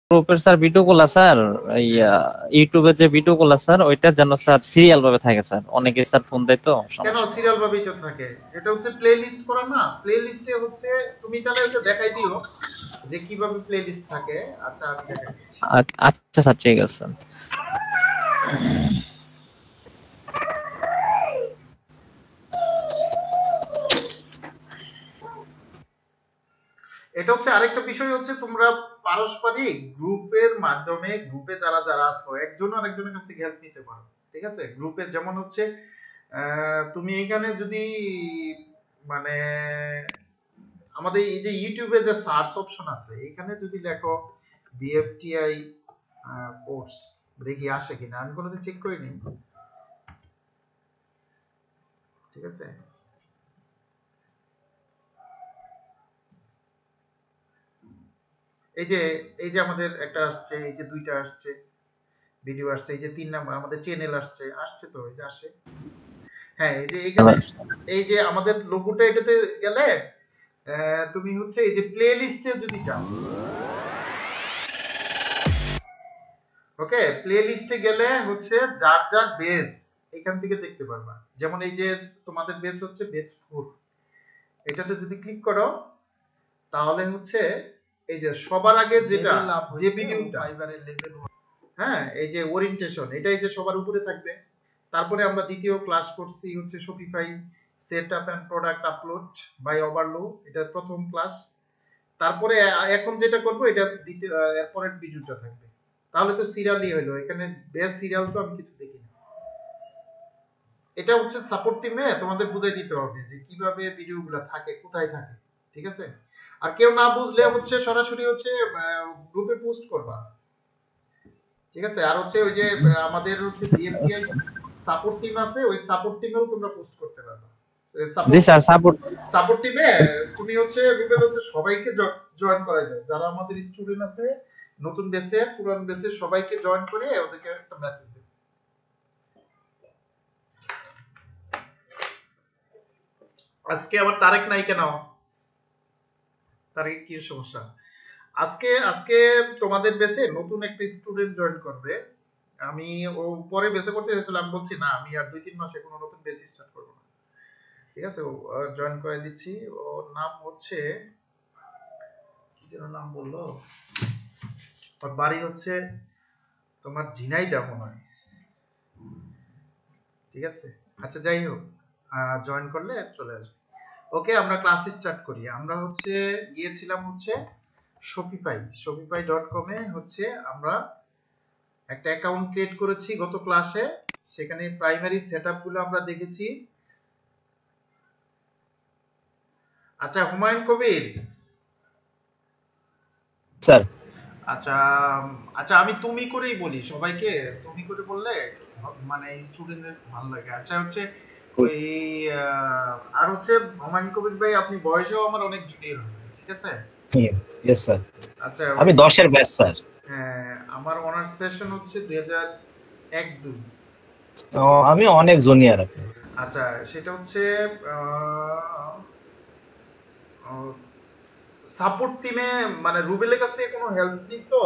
গ্রুপের স্যার ভিডিওগুলো স্যার এই ইউটিউবের যে ভিডিওগুলো স্যার ওইটা যেন স্যার সিরিয়াল ভাবে থাকে স্যার, অনেকে স্যার ফোন দেয় তো কেন সমস্যা। সিরিয়াল ভাবেই তো থাকে, এটা হচ্ছে প্লে লিস্ট করা না, প্লে লিস্টে হচ্ছে তুমি তাহলে ওটা দেখাই দিও যে কিভাবে প্লে লিস্ট থাকে। আচ্ছা আমি দেখাই দিচ্ছি। আচ্ছা স্যার ঠিক আছে। এটা হচ্ছে আরেকটা বিষয় হচ্ছে তোমরা পারস্পরিক গ্রুপের মাধ্যমে, গ্রুপে যারা যারা আছো একজন আরেকজনের কাছ থেকে হেল্প নিতে পারো, ঠিক আছে? গ্রুপে যেমন হচ্ছে তুমি এখানে যদি মানে আমাদের এই যে ইউটিউবে যে সার্চ অপশন আছে এখানে যদি লেখো বিএফটিআই কোর্স, দেখি আসে কিনা, আমি কোনোদিন চেক করিনি, ঠিক আছে? এই যে আমাদের একটা আসছে, এই যে দুইটা আসছে ভিডিও আসছে, এই যে 3 নাম্বার আমাদের চ্যানেল আসছে তো, এই যে আসে। হ্যাঁ এই যে এখানে এই যে আমাদের লোগোটা এটাতে গেলে তুমি হচ্ছে এই যে প্লে লিস্টে যদি যাও, ওকে, প্লে লিস্টে গেলে হচ্ছে যার যার বেস এখান থেকে দেখতে পারবা। যেমন এই যে তোমাদের বেস হচ্ছে বেস 4, এটাতে যদি ক্লিক করো তাহলে হচ্ছে এই যে সবার আগে যেটা যে ভিডিওটা ফাইবারের লেভেল, হ্যাঁ এই যে ওরিয়েন্টেশন এটাই যে সবার উপরে থাকবে। তারপরে আমরা দ্বিতীয় ক্লাস করছি হচ্ছে Shopify setup and product upload by ওভারলো, এটা প্রথম ক্লাস। তারপরে এখন যেটা করব এটা দ্বিতীয় এরপরের ভিডিওটা থাকবে। তাহলে তো সিরিয়ালই হলো, এখানে বেস সিরিয়াল তো আমি কিছু দেখি না। এটা হচ্ছে সাপোর্ট টিমে তোমাদের বুঝাই দিতে হবে যে কিভাবে ভিডিওগুলো থাকে, কোথায় থাকে, ঠিক আছে? আর কেউ না বুঝলে হচ্ছে সরাসরি হচ্ছে গ্রুপে পোস্ট করবা, ঠিক আছে? আর হচ্ছে ওই যে আমাদের হচ্ছে বিএফটিআই সাপোর্ট টিম আছে, ওই সাপোর্ট টিমেও তোমরা পোস্ট করতে পারবা। জি স্যার সাপোর্ট। সাপোর্ট টিমে তুমি হচ্ছে রুবেল হচ্ছে সবাইকে জয়েন করাই দাও, যারা আমাদের স্টুডেন্ট আছে নতুন বেসে পুরান বেসে সবাইকে জয়েন করে ওদেরকে একটা মেসেজ দিও। আজকে আবার তারেক নাই কেন? তারেক কি সমস্যা? আজকে আজকে তোমাদের বেসে নতুন একটা স্টুডেন্ট জয়েন করবে। আমি ও পরে বেসে করতে চাইছিলাম, বলছি না আমি আর 2-3 মাসে কোনো নতুন বেস স্টার্ট করব না, ঠিক আছে? ও জয়েন করে দিচ্ছি। ওর নাম হচ্ছে কি যেন নাম বললো, ওর বাড়ি হচ্ছে তোমার ঝিনাইদহ মনে হয়, ঠিক আছে? আচ্ছা যাই হোক, জয়েন করলে চলে আসবে। ওকে আমরা ক্লাস স্টার্ট করি। আমরা হচ্ছে গিয়েছিলাম হচ্ছে shopify.com এ হচ্ছে আমরা একটা অ্যাকাউন্ট ক্রিয়েট করেছি গত ক্লাসে, সেখানে প্রাইমারি সেটআপ গুলো আমরা দেখেছি। আচ্ছা হুমায়ুন কবির স্যার। আচ্ছা আচ্ছা আমি তুমি করেই বলি সবাইকে, তুমি করে বললে মানে স্টুডেন্টদের ভালো লাগে। আচ্ছা হচ্ছে ওই আর হচ্ছে হুমায়ুন কবির ভাই আপনি বয়সেও আমার অনেক জুনিয়র হবে, ঠিক আছে? Yes sir. আচ্ছা আমি 10 এর ব্যাচ স্যার। হ্যাঁ আমার অনার্স সেশন হচ্ছে 2001-2। আমি অনেক জুনিয়র আপনি। আচ্ছা সেটা হচ্ছে সাপোর্ট টিমে মানে রুবেলের কাছ থেকে কোনো হেল্প নিছো?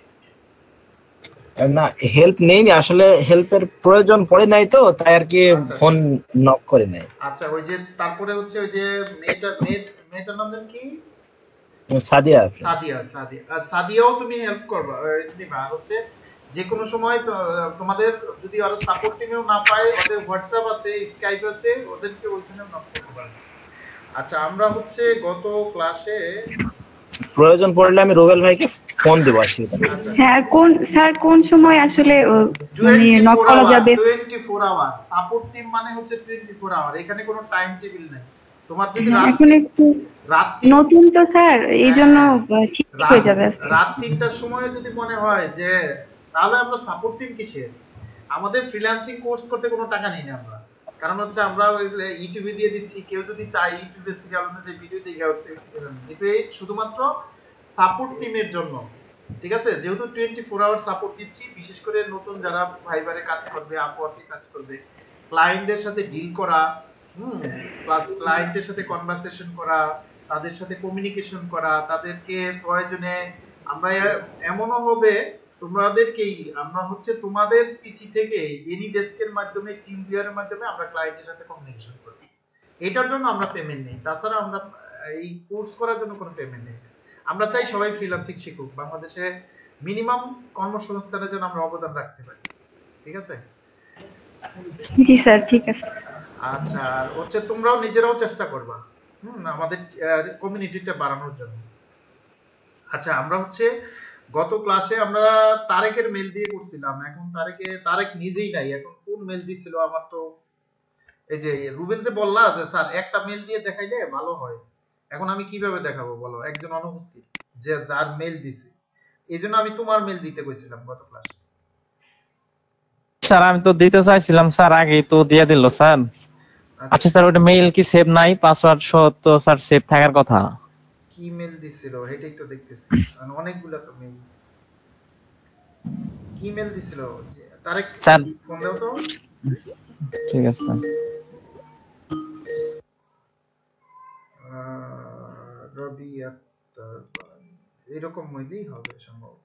না হেল্প নেইনি আসলে, হেল্পের প্রয়োজন পড়ে নাই তো তাই আর কি ফোন নক করে নাই। আচ্ছা ওই যে তারপরে হচ্ছে ওই যে মেয়েটার নাম জানি কি? সাদিয়া। সাদিয়াও তুমি হেল্প করবা, নিবা হচ্ছে যে কোনো সময় তোমাদের যদি আরো সাপোর্ট টিমেও না পায়, ওদের হোয়াটসঅ্যাপ আছে, স্কাইপ আছে, ওদেরকে ওইখানেও নক করতে পারবে। আচ্ছা আমরা হচ্ছে গত ক্লাসে প্রয়োজন পড়লে আমি রুবেল ভাইকে ফোন দেব আসি। স্যার কোন সময় আসলে মানে নক করা যাবে? 24 আওয়ার সাপোর্ট টিম মানে হচ্ছে 24 আওয়ার, এখানে কোনো টাইম টেবিল নাই। তোমার যদি এখন একটু নতুন তো স্যার এইজন্য ঠিক হয়ে যাবে। রাত 3টার সময় যদি মনে হয় যে তাহলে আমরা সাপোর্ট টিম কিসের? আমাদের ফ্রিল্যান্সিং কোর্স করতে কোনো টাকা নেই না আমরা, কারণ হচ্ছে আমরা ইউটিউবে দিয়ে দিচ্ছি, কেউ যদি চায় ইউটিউবে সিরিয়াল অনুযায়ী ভিডিও দেখে হচ্ছে এটা শুধুমাত্র সাপোর্ট টিমের জন্য, ঠিক আছে? যেহেতু 24 আওয়ার সাপোর্ট দিচ্ছি, বিশেষ করে নতুন যারা ফাইবারে কাজ করবে, আপওয়ার্কে কাজ করবে, ক্লায়েন্টদের সাথে ডিল করা, প্লাস ক্লায়েন্টের সাথে কনভারসেশন করা, তাদের সাথে কমিউনিকেশন করা, তাদেরকে প্রয়োজনে আমরা এমনও হবে তোমাদেরকেই আমরা হচ্ছে তোমাদের পিসি থেকে এনি ডেস্কের মাধ্যমে টিম ভিউয়ারের মাধ্যমে আমরা ক্লায়েন্টের সাথে কমিউনিকেশন করি। এটার জন্য আমরা পেমেন্ট নেই, তাছাড়া আমরা এই কোর্স করার জন্য কোনো পেমেন্ট নেই। আমরা চাই সবাই ফ্রিল্যান্সিং শিখুক, বাংলাদেশে মিনিমাম কর্মসংস্থানের জন্য আমরা অবদান রাখতে পারি। ঠিক আছে? জি স্যার, ঠিক আছে। আচ্ছা, আর হচ্ছে তোমরাও নিজেরাও চেষ্টা করবা আমাদের কমিউনিটিটা বাড়ানোর জন্য। আচ্ছা, আমরা হচ্ছে গত ক্লাসে আমরা তারেকের মেল দিয়ে করছিলাম, এখন তারেক নিজেই নাই, এখন কোন মেল দিছিল আমার তো এই যে রুবেল যে বললা যে স্যার একটা মেল দিয়ে দেখাইলে ভালো হয়, এখন আমি কিভাবে দেখাবো বলো, একজন অনুপস্থিত যে যার মেল দিছে, এইজন্য আমি তোমার মেল দিতে কইছিলাম গত ক্লাসে। স্যার আমি তো দিতে চাইছিলাম স্যার, আগেই তো দিয়ে দিল স্যার। আচ্ছা স্যার, ওটা মেইল কি সেভ নাই? পাসওয়ার্ড সহ তো স্যার সেভ থাকার কথা। কি মেল দিছিল এটাই তো দেখতেছি, মানে অনেকগুলা তো মেল। কি মেল দিছিল তারেক? স্যার ফোন দাও তো। ঠিক আছে। রবি আক্তার এরকম মেলই হবে সম্ভবত।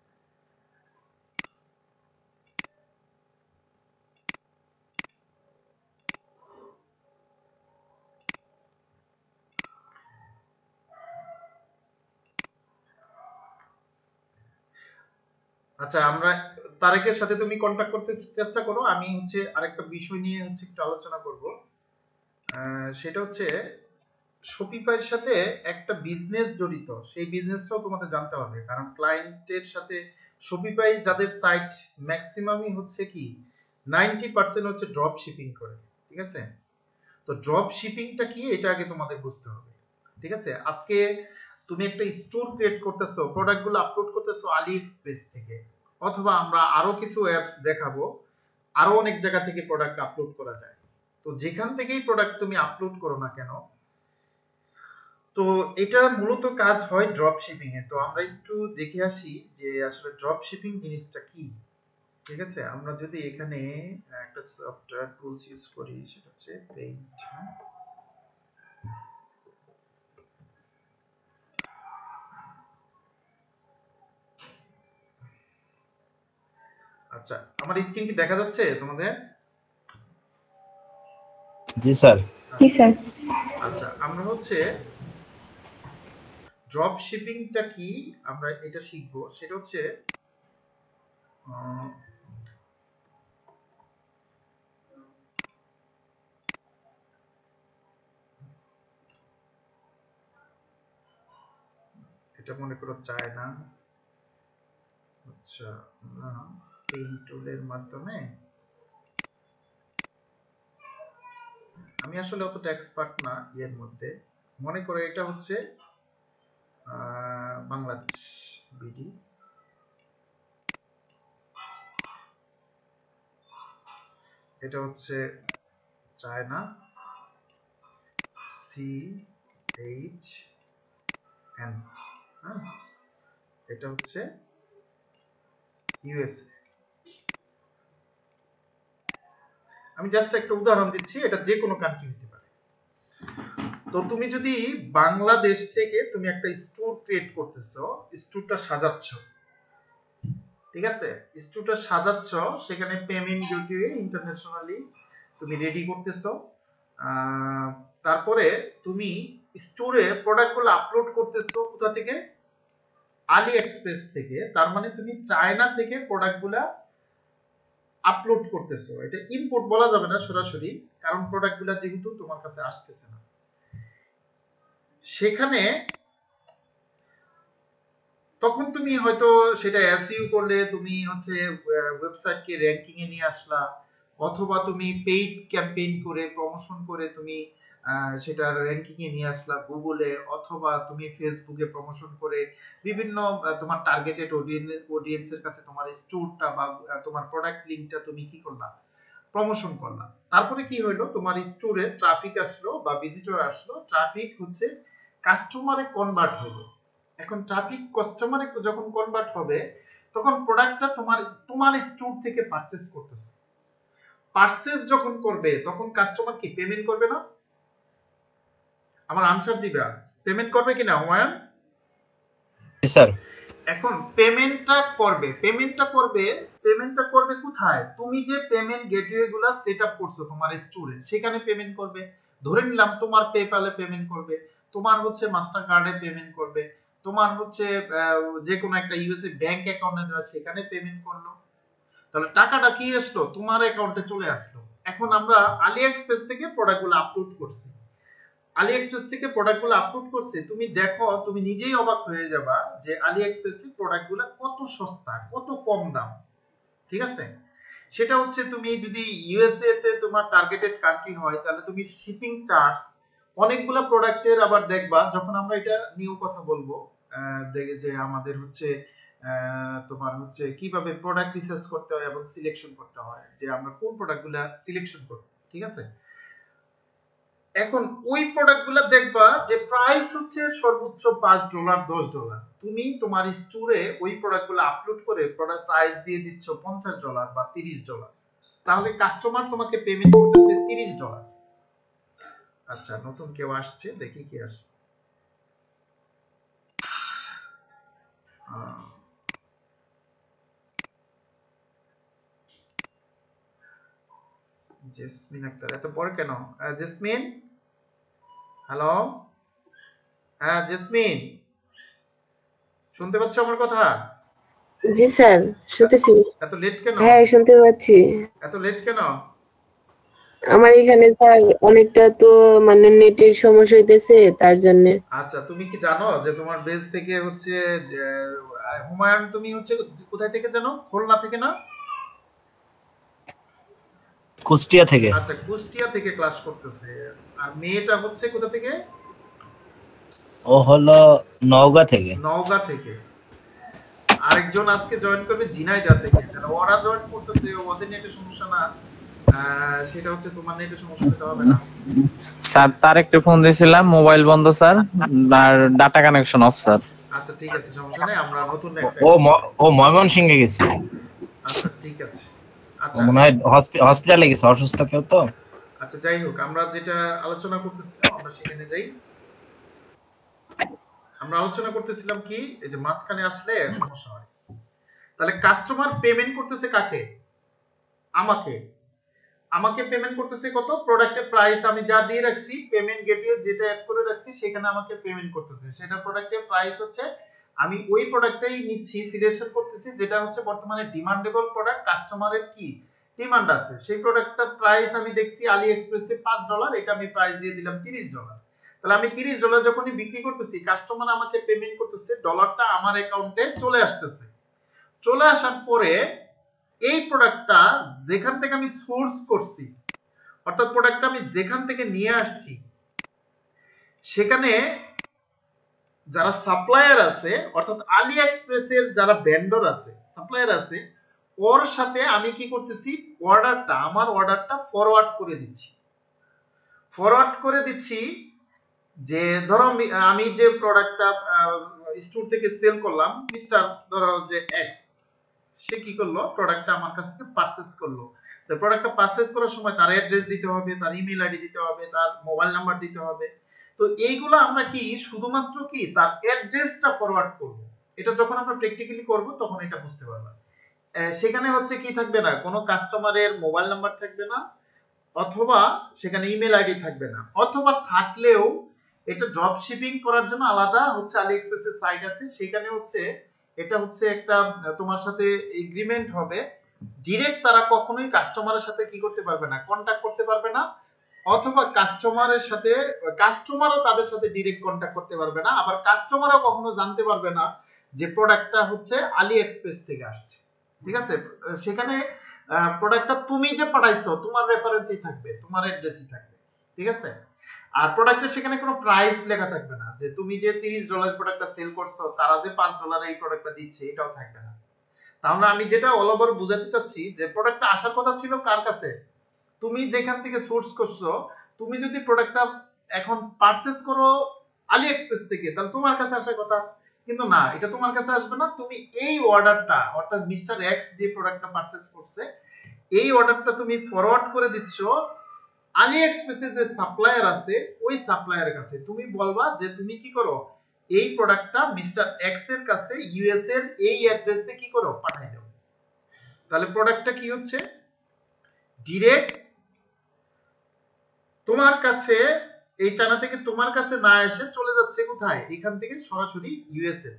আচ্ছা, আমরা তারেকের সাথে তুমি কন্টাক্ট করতে চেষ্টা করো, আমি হচ্ছে আরেকটা বিষয় নিয়ে হচ্ছে একটু আলোচনা করব। সেটা হচ্ছে শপিফাইয়ের সাথে একটা বিজনেস জড়িত, সেই বিজনেসটাও তোমাদের জানতে হবে, কারণ ক্লায়েন্টের সাথে শপিফাই যাদের সাইট ম্যাক্সিমামই হচ্ছে কি 90% হচ্ছে ড্রপ শিপিং করে। ঠিক আছে? তো ড্রপ শিপিংটা কি এটা আগে তোমাদের বুঝতে হবে। ঠিক আছে? আজকে তুমি একটা স্টোর ক্রিয়েট করতেছো, প্রোডাক্টগুলো আপলোড করতেছো আলি এক্সপ্রেস থেকে, অথবা আমরা আরো কিছু অ্যাপস দেখাবো, আরো অনেক জায়গা থেকে প্রোডাক্ট আপলোড করা যায়। তো যেখান থেকেই প্রোডাক্ট তুমি আপলোড করো না কেন, তো এটা মূলত কাজ হয় ড্রপ শিপিং এ। তো আমরা একটু দেখে আসি যে আসলে ড্রপ শিপিং জিনিসটা কি। ঠিক আছে? আমরা যদি এখানে একটা সফটওয়্যার টুলস ইউজ করি, সেটা হচ্ছে পেইন্ট। আচ্ছা, আমার স্ক্রিন কি দেখা যাচ্ছে তোমাদের? জি স্যার। জি স্যার। আচ্ছা, আমরা হচ্ছে ড্রপ শিপিংটা কি আমরা এটা শিখবো, সেটা হচ্ছে এটা মনে করো চায় না। আচ্ছা, আমরা পেইন্ট টুলের মাধ্যমে, আমি আসলে অতটা এক্সপার্ট না এর মধ্যে, মনে করো এটা হচ্ছে বাংলাদেশ বিডি, এটা হচ্ছে চায়না CHN, হ্যাঁ, এটা হচ্ছে ইউএসএ। আমি জাস্ট একটা উদাহরণ দিচ্ছি, এটা যে কোনো কান্ট্রি হতে পারে। তো তুমি যদি বাংলাদেশ থেকে তুমি একটা স্টোর ক্রিয়েট করতেছো, স্টোরটা সাজাচ্ছ, ঠিক আছে, স্টোরটা সাজাচ্ছ, সেখানে পেমেন্ট গেটওয়ে ইন্টারন্যাশনালি তুমি রেডি করতেছো, তারপরে তুমি স্টোরে প্রোডাক্টগুলো আপলোড করতেছো কোথা থেকে? আলি এক্সপ্রেস থেকে। তার মানে তুমি চায়না থেকে প্রোডাক্টগুলা আপলোড করতেছো, এটা ইম্পোর্ট বলা যাবে না সরাসরি, কারণ প্রোডাক্টগুলা যেহেতু তোমার কাছে আসতেছে না। সেখানে তখন তুমি হয়তো সেটা এসইও করলে, তুমি হচ্ছে ওয়েবসাইটকে র‍্যাঙ্কিং এ নিয়ে আসলা, অথবা তুমি পেইড ক্যাম্পেইন করে প্রমোশন করে তুমি সেটা র‍্যাঙ্কিং এ নিয়ে আসলা গুগলে, অথবা তুমি ফেসবুকে প্রমোশন করে বিভিন্ন তোমার টার্গেটেড অডিয়েন্সের কাছে তোমার স্টোরটা বা তোমার প্রোডাক্ট লিংকটা তুমি কি করলা? প্রমোশন করলা। তারপরে কি হইলো? তোমার স্টোরে ট্রাফিক আসলো বা ভিজিটর আসলো, ট্রাফিক হচ্ছে কাস্টমারে কনভার্ট হলো। এখন ট্রাফিক কাস্টমারে যখন কনভার্ট হবে, তখন প্রোডাক্টটা তোমার স্টোর থেকে পারচেজ করতেছে। পারচেজ যখন করবে, তখন কাস্টমার কি পেমেন্ট করবে না? আমার আনসার দিবা, পেমেন্ট করবে কিনা ওয়ান? জি স্যার। এখন পেমেন্টটা করবে কোথায়? তুমি যে পেমেন্ট গেটওয়ে গুলা সেটআপ করছো তোমার স্টোরে, সেখানে পেমেন্ট করবে। ধরে নিলাম তোমার পেপ্যালে পেমেন্ট করবে, তোমার হচ্ছে মাস্টার কার্ডে পেমেন্ট করবে, তোমার হচ্ছে যে কোনো একটা ইউএসএ ব্যাংক অ্যাকাউন্টে দেওয়া সেখানে পেমেন্ট করলো, তাহলে টাকাটা কি আসলো? তোমার অ্যাকাউন্টে চলে আসলো। এখন আমরা আলি এক্সপ্রেস থেকে প্রোডাক্টগুলো আপলোড করছি, তুমি দেখো, তুমি নিজেই অবাক হয়ে যাবা যে আলি এক্সপ্রেসে প্রোডাক্টগুলো কত সস্তা, কত কম দাম। ঠিক আছে, সেটা হচ্ছে তুমি যদি ইউএসএ তে তোমার টার্গেটেড কান্ট্রি হয় তাহলে তুমি শিপিং চার্জ অনেকগুলো প্রোডাক্টের, আবার দেখবা যখন আমরা এটা নিয়েও কথা বলবো দেখে যে আমাদের হচ্ছে তোমার হচ্ছে কিভাবে প্রোডাক্ট রিসার্চ করতে হয় এবং সিলেকশন করতে হয়, যে আমরা কোন প্রোডাক্টগুলো সিলেকশন করব। ঠিক আছে, এখন ওই প্রোডাক্টগুলো দেখবা যে প্রাইস হচ্ছে সর্বোচ্চ $5 $10, তুমি তোমার স্টোরে ওই প্রোডাক্টগুলো আপলোড করে প্রোডাক্ট প্রাইস দিয়ে দিচ্ছ $50 বা $30, তাহলে কাস্টমার তোমাকে পেমেন্ট করতেছে $30। আচ্ছা, নতুন কেউ আসছে, দেখি কি আসে। জেসমিন আক্তার, এত পরে কেন? জেসমিন, হ্যালো, হ্যাঁ জেসমিন, শুনতে পাচ্ছ আমার কথা? জি স্যার, শুনতেছি। এত লেট কেন? হ্যাঁ, শুনতে পাচ্ছি। এত লেট কেন? আমার এখানে স্যার অনেকটা তো মানে নেটের সমস্যা হইতেছে, তার জন্য। আচ্ছা, তুমি কি জানো যে তোমার বেস থেকে হচ্ছে হুমায়ুন, তুমি হচ্ছে কোথায় থেকে জানো? খুলনা থেকে না? কুষ্টিয়া থেকে। আচ্ছা, কুষ্টিয়া থেকে ক্লাস করতেছে। আর মেয়েটা হচ্ছে কোথা থেকে? ও হলো নওগাঁ থেকে। নওগাঁ থেকে। আরেকজন আজকে জয়েন করবে ঝিনাইদহ থেকে। যারা ওরা জয়েন করতেছে ওদের নেটের সমস্যা না, সেটা হচ্ছে তোমার নেটের সমস্যা হতে হবে না। স্যার তার একটু ফোন দিয়েছিলাম, মোবাইল বন্ধ স্যার, আর ডাটা কানেকশন অফ স্যার। আচ্ছা ঠিক আছে, সমস্যা নেই, আমরা নতুন একটা ও ময়মনসিংহে গেছে। আচ্ছা ঠিক আছে। আচ্ছা, মনে হয় হসপিটালে গেছে, অসুস্থ কেউ তো। আচ্ছা যাই হোক, আমরা যেটা আলোচনা করতেছিলাম আমরা সেখানে যাই। আমরা আলোচনা করতেছিলাম কি, এই যে মাঝখানে আসলে সমস্যা হয়। তাহলে কাস্টমার পেমেন্ট করতেছে কাকে? আমাকে পেমেন্ট করতেছে কত? প্রোডাক্টের প্রাইস আমি যা দিয়ে রাখছি, পেমেন্ট গেটওয়ে যেটা অ্যাড করে রাখছি সেখানে আমাকে পেমেন্ট করতেছে। সেটা প্রোডাক্টের প্রাইস হচ্ছে, আমি ওই প্রোডাক্টটাই নিচ্ছি, সিলেকশন করতেছি যেটা হচ্ছে বর্তমানে ডিমান্ডেবল প্রোডাক্ট, কাস্টমারের কি ডিমান্ড আছে, সেই প্রোডাক্টটার প্রাইস আমি দেখছি আলি এক্সপ্রেসে $5, এটা আমি প্রাইস দিয়ে দিলাম $30। তাহলে আমি $30 যখনই বিক্রি করতেছি, কাস্টমার আমাকে পেমেন্ট করতেছে, ডলারটা আমার অ্যাকাউন্টে চলে আসতেছে। চলে আসার পরে এই প্রোডাক্টটা যেখান থেকে আমি সোর্স করছি, অর্থাৎ প্রোডাক্টটা আমি যেখান থেকে নিয়ে আসছি, সেখানে যারা সাপ্লায়ার আছে, অর্থাৎ আলি এক্সপ্রেসের যারা ভেন্ডর আছে, সাপ্লায়ার আছে, ওর সাথে আমি কি করতেছি, আমার অর্ডারটা ফরওয়ার্ড করে দিচ্ছি। যে ধরো আমি যে প্রোডাক্টটা স্টোর থেকে সেল করলাম, মিস্টার ধরো যে এক্স, সে কি করলো, প্রোডাক্টটা আমার কাছ থেকে পারচেজ করলো। তো প্রোডাক্টটা পারচেজ করার সময় তার অ্যাড্রেস দিতে হবে, তার ইমেল আইডি দিতে হবে, তার মোবাইল নাম্বার দিতে হবে। তো এইগুলো আমরা কি শুধুমাত্র কি তার অ্যাড্রেসটা ফরওয়ার্ড করব। এটা যখন আমরা প্র্যাকটিক্যালি করব তখন এটা বুঝতে পারবা। সেখানে হচ্ছে কি থাকবে না, কোনো কাস্টমারের মোবাইল নাম্বার থাকবে না, অথবা সেখানে ইমেল আইডি থাকবে না, অথবা থাকলেও এটা ড্রপ শিপিং করার জন্য আলাদা হচ্ছে আলি এক্সপ্রেসের সাইট আছে, সেখানে হচ্ছে এটা হচ্ছে একটা তোমার সাথে এগ্রিমেন্ট হবে, ডিরেক্ট তারা কখনোই কাস্টমারের সাথে কি করতে পারবে না, কন্টাক্ট করতে পারবে না, অথবা কাস্টমারও তাদের সাথে ডিরেক্ট কন্টাক্ট করতে পারবে না, আবার কাস্টমারও কখনো জানতে পারবে না যে প্রোডাক্টটা হচ্ছে আলি এক্সপ্রেস থেকে আসছে। ঠিক আছে, সেখানে প্রোডাক্টটা তুমি যে পাঠাইছো তোমার রেফারেন্সই থাকবে, তোমার অ্যাড্রেসই থাকবে। ঠিক আছে, আর প্রোডাক্টের সেখানে কোনো প্রাইস লেখা থাকবে না, যে তুমি যে $30 প্রোডাক্টটা সেল করছো তারা যে $5 এই প্রোডাক্টটা দিচ্ছে, এটাও থাকবে না। তাহলে আমি যেটা অল ওভার বুঝাতে চাচ্ছি, যে প্রোডাক্টটা আসার কথা ছিল কার কাছে, তুমি যেখান থেকে সোর্স করছো, তুমি যদি প্রোডাক্টটা এখন পারচেজ করো আলি এক্সপ্রেস থেকে, তাহলে তোমার কাছে আসার কথা, কিন্তু না, এটা তোমার কাছে আসবে না। তুমি এই অর্ডারটা, অর্থাৎ মিস্টার এক্স যে প্রোডাক্টটা পারচেজ করছে, এই অর্ডারটা তুমি ফরওয়ার্ড করে দিচ্ছ আলি এক্সপ্রেসের যে সাপ্লায়ার আছে ওই সাপ্লায়ারের কাছে। তুমি বলবা যে তুমি কি করো, এই প্রোডাক্টটা মিস্টার এক্স এর কাছে ইউএস এর এই অ্যাড্রেসে কি করো পাঠিয়ে দাও। তাহলে প্রোডাক্টটা কি হচ্ছে ডিরেক্ট তোমার কাছে, এই চায়না থেকে তোমার কাছে না এসে চলে যাচ্ছে কোথায়, এখান থেকে সরাসরি ইউএসএ।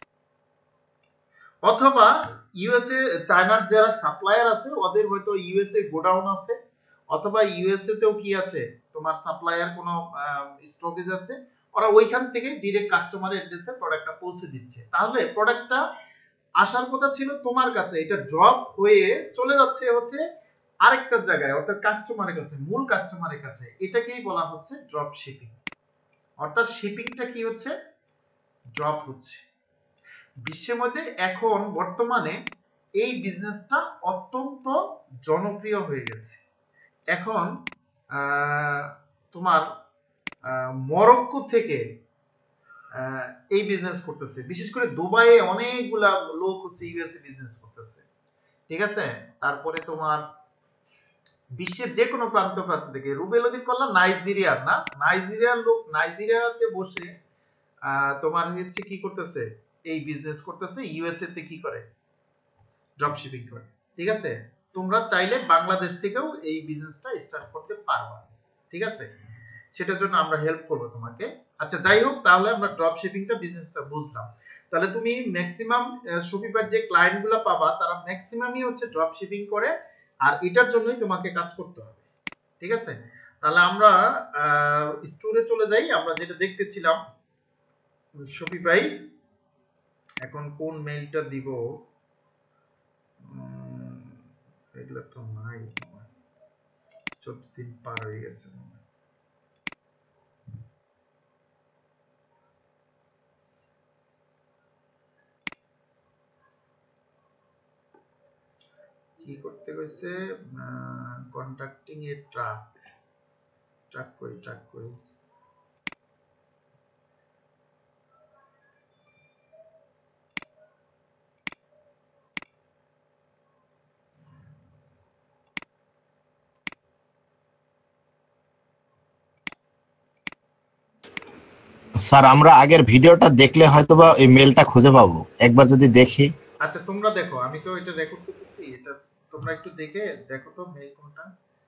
অথবা ইউএসএ চায়নার যারা সাপ্লায়ার আছে ওদের হয়তো ইউএসএ গোডাউন আছে, অথবা ইউএসএ তেও কি আছে তোমার সাপ্লায়ার কোনো স্টকেজ আছে, ওরা ওইখান থেকে ডিরেক্ট কাস্টমারের অ্যাড্রেসে প্রোডাক্টটা পৌঁছে দিচ্ছে। তাহলে প্রোডাক্টটা আসার কথা ছিল তোমার কাছে, এটা ড্রপ হয়ে চলে যাচ্ছে হচ্ছে আরেকটা জায়গায়, অর্থাৎ কাস্টমারের কাছে, মূল কাস্টমারের কাছে। এটাকেই বলা হচ্ছে ড্রপ শিপিং। অর্থাৎ শিপিংটা কি হচ্ছে ড্রপ হচ্ছে। বিশ্বের মধ্যে এখন বর্তমানে এই বিজনেসটা অত্যন্ত জনপ্রিয় হয়ে গেছে। এখন তোমার মরক্কো থেকে এই বিজনেস করতেছে, বিশেষ করে দুবাইয়ে অনেকগুলা লোক হচ্ছে ইউএসএ বিজনেস করতেছে, ঠিক আছে। তারপরে তোমার বিশ্বের যে কোনো প্রান্ত থেকে, রুবেল ওদিন করলাম নাইজেরিয়ার না, নাইজেরিয়ার লোক নাইজেরিয়াতে বসে তোমার হচ্ছে কি করতেছে এই বিজনেস করতেছে, ইউএসএ তে কি করে ড্রপ শিপিং করে, ঠিক আছে। তোমরা চাইলে বাংলাদেশ থেকেও এই বিজনেসটা স্টার্ট করতে পারবা, ঠিক আছে। সেটার জন্য আমরা হেল্প করব তোমাকে। আচ্ছা যাই হোক, তাহলে আমরা ড্রপ শিপিংটা বিজনেসটা বুঝলাম। তাহলে তুমি ম্যাক্সিমাম শপিফাই যে ক্লায়েন্টগুলো পাবা তারা ম্যাক্সিমামই হচ্ছে ড্রপ শিপিং করে, আর এটার জন্যই তোমাকে কাজ করতে হবে, ঠিক আছে। তাহলে আমরা স্টোরে চলে যাই। আমরা যেটা দেখতেছিলাম শপিফাই, এখন কোন মেইলটা দিব, এগুলো তো নাই, 14 দিন পার হয়ে গেছে। কি করতে কইছে, কন্টাক্টিং এ ট্রাক করি স্যার আমরা আগের ভিডিওটা দেখলে হয়তোবা এই মেলটা খুঁজে পাবো, একবার যদি দেখি। আচ্ছা তোমরা দেখো, আমি তো এটা রেকর্ড করতেছি, এটা তোমরা একটু দেখে দেখো তো মেইল কোনটা।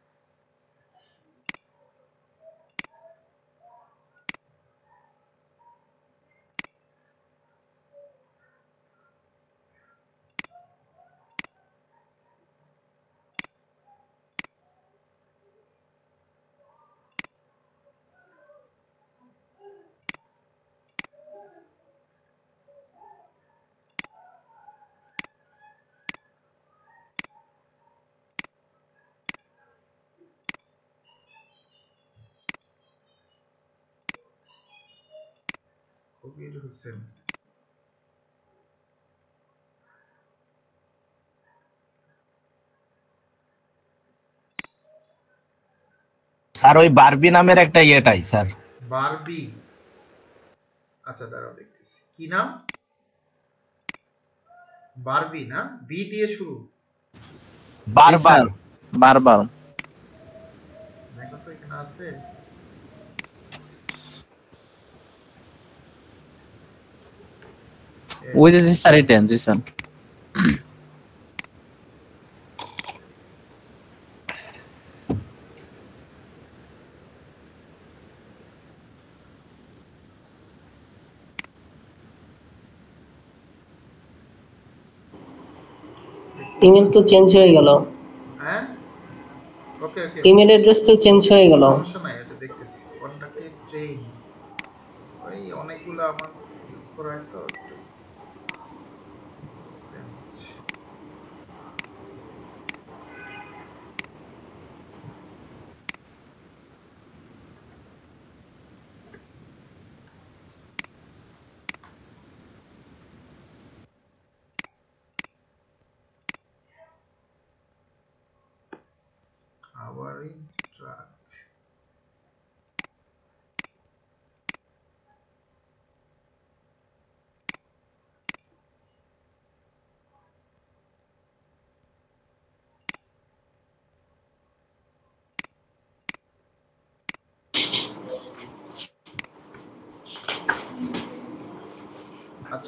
কবির হোসেন, স্যার ওই বারবি নামের একটা ইয়েটাই স্যার। বারবি, আচ্ছা দাঁড়াও দেখতেছি, কি নাম, বারবি না, বি দিয়ে শুরু, বারবার বারবার দেখো তো এখানে আছে। ওই যে স্যার এটা দিছেন, ইমেল তো চেঞ্জ হয়ে গেল, হ্যাঁ ওকে ওকে, ইমেল অ্যাড্রেস তো চেঞ্জ হয়ে গেল। সমস্যা নাই, এটা দেখতেছি। কন্টাক্টেড ট্রেন, ওই অনেকগুলো আমার ইউজ করা হয় তো একটু আওয়ারিং ট্রাক।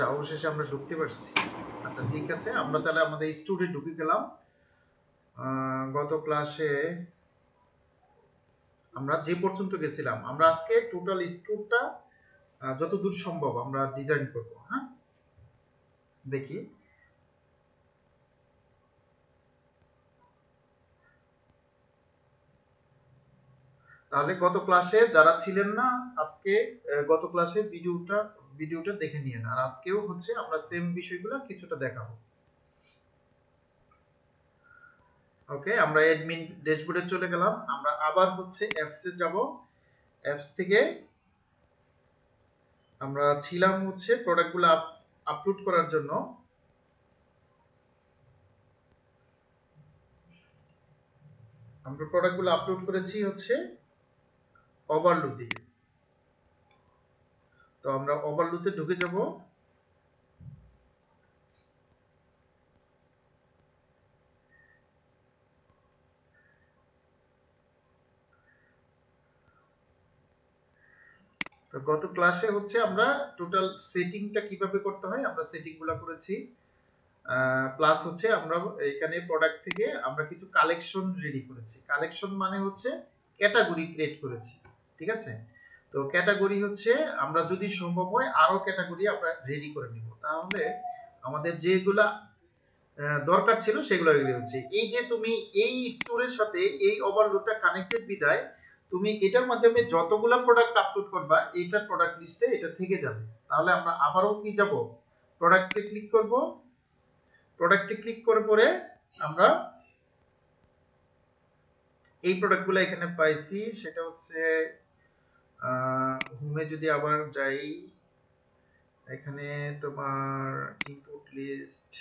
আচ্ছা, অবশেষে আমরা ঢুকতে পারছি। আচ্ছা ঠিক আছে, আমরা তাহলে আমাদের স্টোরে ঢুকে গেলাম। গত ক্লাসে আমরা যে পর্যন্ত গেছিলাম, আমরা আজকে টোটাল স্টোরটা যতদূর সম্ভব আমরা ডিজাইন করব। হ্যাঁ, দেখি। তাহলে গত ক্লাসে যারা ছিলেন না, আজকে গত ক্লাসে ভিডিওটা দেখে নিয়ে না, আর আজকেও হচ্ছে আমরা সেম বিষয়গুলো কিছুটা দেখাবো। ওকে, আমরা অ্যাডমিন ড্যাশবোর্ডে চলে গেলাম। আমরা আবার হচ্ছে অ্যাপস এ যাব। অ্যাপস থেকে আমরা ছিলাম হচ্ছে প্রোডাক্টগুলো আপলোড করার জন্য। আমরা প্রোডাক্টগুলো আপলোড করেছি হচ্ছে ওভারলুতে। তো আমরা ওভারলুতে ঢুকে যাব। তো গত ক্লাসে হচ্ছে আমরা টোটাল সেটিংটা কিভাবে করতে হয় আমরা সেটিংগুলো করেছি। প্লাস হচ্ছে আমরা এখানে প্রোডাক্ট থেকে আমরা কিছু কালেকশন রেডি করেছি। কালেকশন মানে হচ্ছে ক্যাটাগরি ক্রিয়েট করেছি, ঠিক আছে। তো ক্যাটাগরি হচ্ছে আমরা যদি সম্ভব হয় আরো ক্যাটাগরি আমরা রেডি করে নিব, তাহলে আমাদের যেগুলা দরকার ছিল সেগুলো এগুলি হচ্ছে। এই যে তুমি এই স্টোরের সাথে এই ওভারলোডটা কানেক্টেড বিদায় তুমি এটার মাধ্যমে যতগুলা প্রোডাক্ট আপলোড করবা এইটার প্রোডাক্ট লিস্টে এটা থেকে যাবে। তাহলে আমরা আবারও কি যাব, প্রোডাক্টে ক্লিক করব। প্রোডাক্টে ক্লিক করার পরে আমরা এই প্রোডাক্টগুলো এখানে পাইছি, সেটা হচ্ছে হোমে যদি আবার যাই, এখানে তোমার ইনপুট লিস্ট,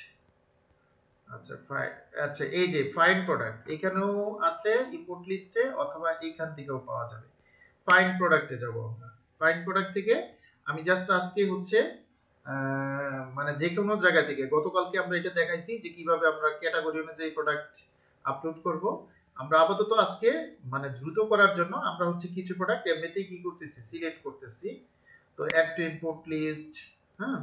আচ্ছা এই যে ফাইন প্রোডাক্ট এখানেও আছে ইনপুট লিস্টে, অথবা এইখান থেকেও পাওয়া যাবে। ফাইন প্রোডাক্টে যাব আমরা। ফাইন প্রোডাক্ট থেকে আমি জাস্ট আজকে হচ্ছে মানে যে কোনো জায়গা থেকে, গতকালকে আমরা এটা দেখাইছি যে কিভাবে আমরা ক্যাটাগরি অনুযায়ী প্রোডাক্ট আপলোড করব। আমরা আপাতত আজকে মানে দ্রুত করার জন্য আমরা হচ্ছে কিছু প্রোডাক্ট এমনিতেই কি করতেছি, সিলেক্ট করতেছি। তো অ্যাড টু ইনপুট লিস্ট, হ্যাঁ,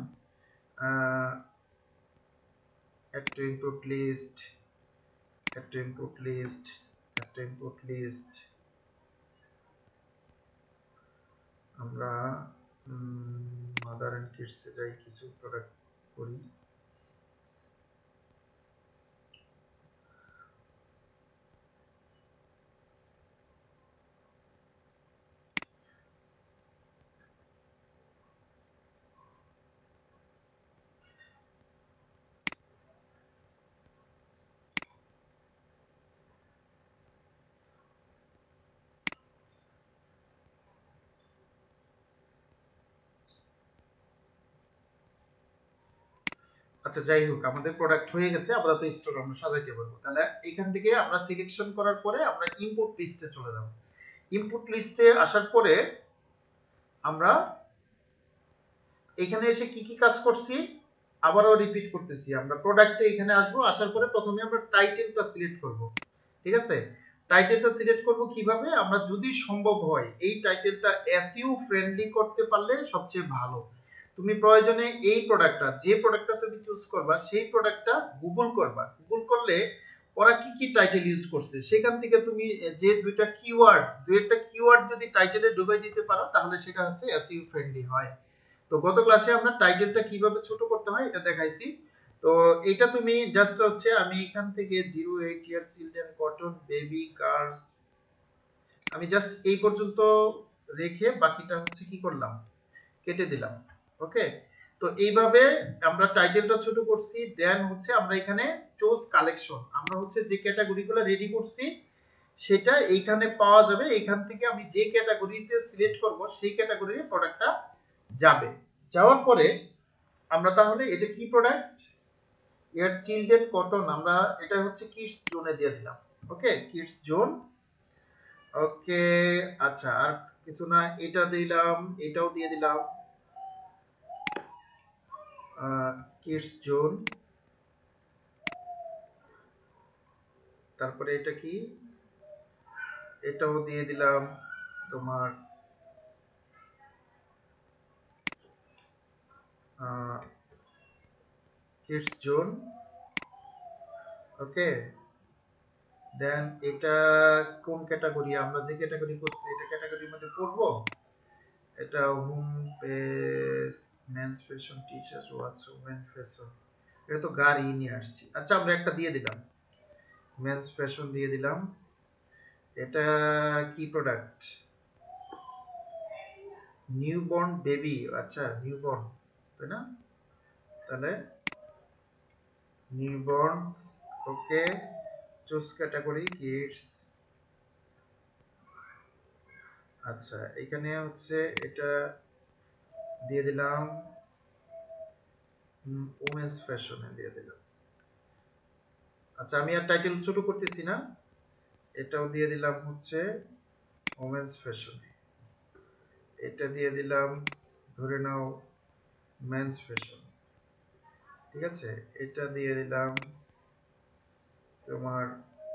add to input list, add to input list, add to input list। আমরা মাদার এন্ড কিডস এ যাই, কিছু প্রোডাক্ট করি। আচ্ছা যাই হোক, আমাদের প্রোডাক্ট হয়ে গেছে, আমরা তো স্টোর আমরা সাজাইতে পারবো। তাহলে এখান থেকে আমরা সিলেকশন করার পরে আমরা ইনপুট লিস্টে চলে যাব। ইনপুট লিস্টে আসার পরে আমরা এখানে এসে কি কি কাজ করছি আবারও রিপিট করতেছি। আমরা প্রোডাক্টে এখানে আসবো, আসার পরে প্রথমে আমরা টাইটেলটা সিলেক্ট করব, ঠিক আছে। টাইটেলটা সিলেক্ট করব কিভাবে, আমরা যদি সম্ভব হয় এই টাইটেলটা এসইও ফ্রেন্ডলি করতে পারলে সবচেয়ে ভালো। তুমি প্রয়োজনে এই প্রোডাক্টটা, যে প্রোডাক্টটা তুমি চুজ করবা সেই প্রোডাক্টটা গুগল করবা। গুগল করলে ওরা কি কি টাইটেল ইউজ করছে সেখান থেকে তুমি যে দুই একটা কিওয়ার্ড যদি টাইটেলে ঢুকাই দিতে পারো তাহলে সেটা হচ্ছে এসইও ফ্রেন্ডলি হয়। তো গত ক্লাসে আমরা টাইটেলটা কিভাবে ছোট করতে হয় এটা দেখাইছি। তো এটা তুমি জাস্ট হচ্ছে আমি এখান থেকে 08 years children cotton baby girls আমি জাস্ট এই পর্যন্ত রেখে বাকিটা হচ্ছে কি করলাম, কেটে দিলাম। ওকে, তো এইভাবে আমরা টাইটেলটা ছোট করছি। দেন হচ্ছে আমরা এখানে চুজ কালেকশন, আমরা হচ্ছে যে ক্যাটাগরিগুলো রেডি করছি সেটা এইখানে পাওয়া যাবে। এইখান থেকে আমি যে ক্যাটাগরিতে সিলেক্ট করব সেই ক্যাটাগরির প্রোডাক্টটা যাবে। যাওয়ার পরে আমরা তাহলে এটা কি প্রোডাক্ট, এর চিলড্রেন কটন, আমরা এটা হচ্ছে কিডস জোনে দিয়ে দিলাম। ওকে, কিডস জোন। ওকে, আচ্ছা আর কিছু না, এটা দিলাম, এটাও দিয়ে দিলাম কিডস জোন। তারপরে এটা কি, এটাও দিয়ে দিলাম তোমার কিডস জোন। ওকে, দেন এটা কোন ক্যাটাগরি, আমরা যে ক্যাটাগরি করছি এটা ক্যাটাগরির মধ্যে পড়বো। এটা home page, men's fashion, T shirt, watch, women fashion, এটা তো গাড়ি নিয়ে আসছি। আচ্ছা আমরা একটা দিয়ে দিলাম, মেন্স ফ্যাশন দিয়ে দিলাম। এটা কি প্রোডাক্ট? Newborn baby. আচ্ছা নিউবর্ন, তাই না? তাহলে newborn. Okay, choose category kids. আচ্ছা এখানে হচ্ছে এটা দিয়ে দিলাম ওমেন্স ফ্যাশনে দিয়ে দিলাম। আচ্ছা আমি আর টাইটেল ছোট করতেছি না, এটাও দিয়ে দিলাম হচ্ছে ওমেন্স ফ্যাশনে। এটা দিয়ে দিলাম ধরে নাও মেন্স ফ্যাশন, ঠিক আছে? এটা দিয়ে দিলাম তোমার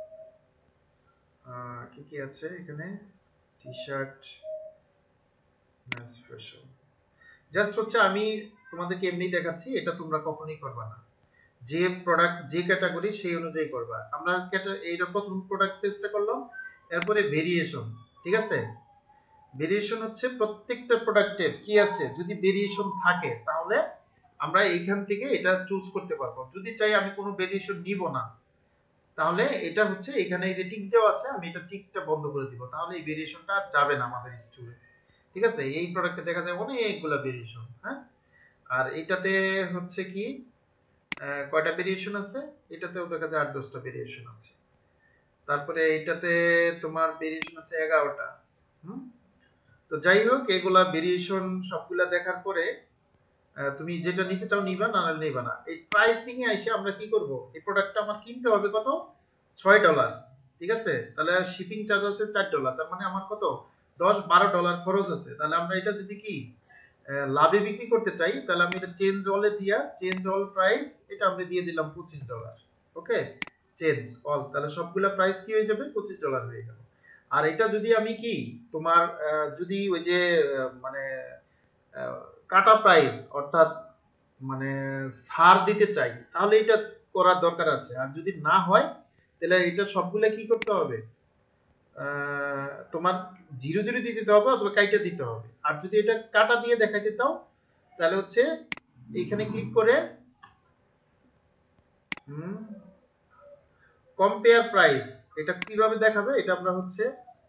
কি কি আছে এখানে, T shirt, men's fashion. Just হচ্ছে আমি তোমাদেরকে এমনি দেখাচ্ছি, এটা তোমরা কখনোই করবা না। যে প্রোডাক্ট যে ক্যাটাগরি সেই অনুযায়ী করবা। আমরা এইটা প্রথম প্রোডাক্ট পেজটা করলাম, এরপরে ভেরিয়েশন, ঠিক আছে? ভেরিয়েশন হচ্ছে প্রত্যেকটা প্রোডাক্টের কি আছে, যদি ভেরিয়েশন থাকে তাহলে আমরা এইখান থেকে এটা চুজ করতে পারবো। যদি চাই আমি কোনো ভেরিয়েশন নিব না, তাহলে এটা হচ্ছে এখানে এই যে টিক দেওয়া আছে, আমি এটা টিকটা বন্ধ করে দিব, তাহলে এই ভেরিয়েশনটা আর যাবে না আমাদের স্টোরে, ঠিক আছে? এই প্রোডাক্টে দেখা যায় অনেকগুলা ভেরিয়েশন। হ্যাঁ, আর এটাতে হচ্ছে কি কয়টা ভেরিয়েশন আছে, এটাতেও দেখা যায় 8-10টা ভেরিয়েশন আছে। তারপরে এইটাতে তোমার ভেরিয়েশন আছে 11টা। তো যাই হোক, এগুলা ভেরিয়েশন সবগুলা দেখার পরে তুমি যেটা নিতে চাও নিবা, না নিবা না। এই প্রাইসিং এ এসে আমরা কি করব, এই প্রোডাক্টটা আমার কিনতে হবে কত, $6, ঠিক আছে? তাহলে শিপিং চার্জ আছে $4, তার মানে আমার কত, $10-12 খরচ আছে। তাহলে আমরা এটা যদি কি লাভে বিক্রি করতে চাই, তাহলে আমি এটা চেঞ্জ অলে দিয়া, চেঞ্জ অল প্রাইস, এটা আমরা দিয়ে দিলাম $25। ওকে, চেঞ্জ অল, তাহলে সবগুলা প্রাইস কি হয়ে যাবে, $25 হয়ে গেল। আর এটা যদি আমি কি তোমার যদি ওই যে মানে কাটা প্রাইস অর্থাৎ মানে ছাড় দিতে চাই, তাহলে এটা করার দরকার আছে। আর যদি না হয় তাহলে এটা সবগুলা কি করতে হবে, তোমার 0 দিতে হবে অথবা কাইটা দিতে হবে। আর যদি এটা কাটা দিয়ে দেখাইতে চাও, তাহলে হচ্ছে এখানে ক্লিক করে কম্পেয়ার প্রাইস, এটা কিভাবে দেখাবে, এটা আমরা হচ্ছে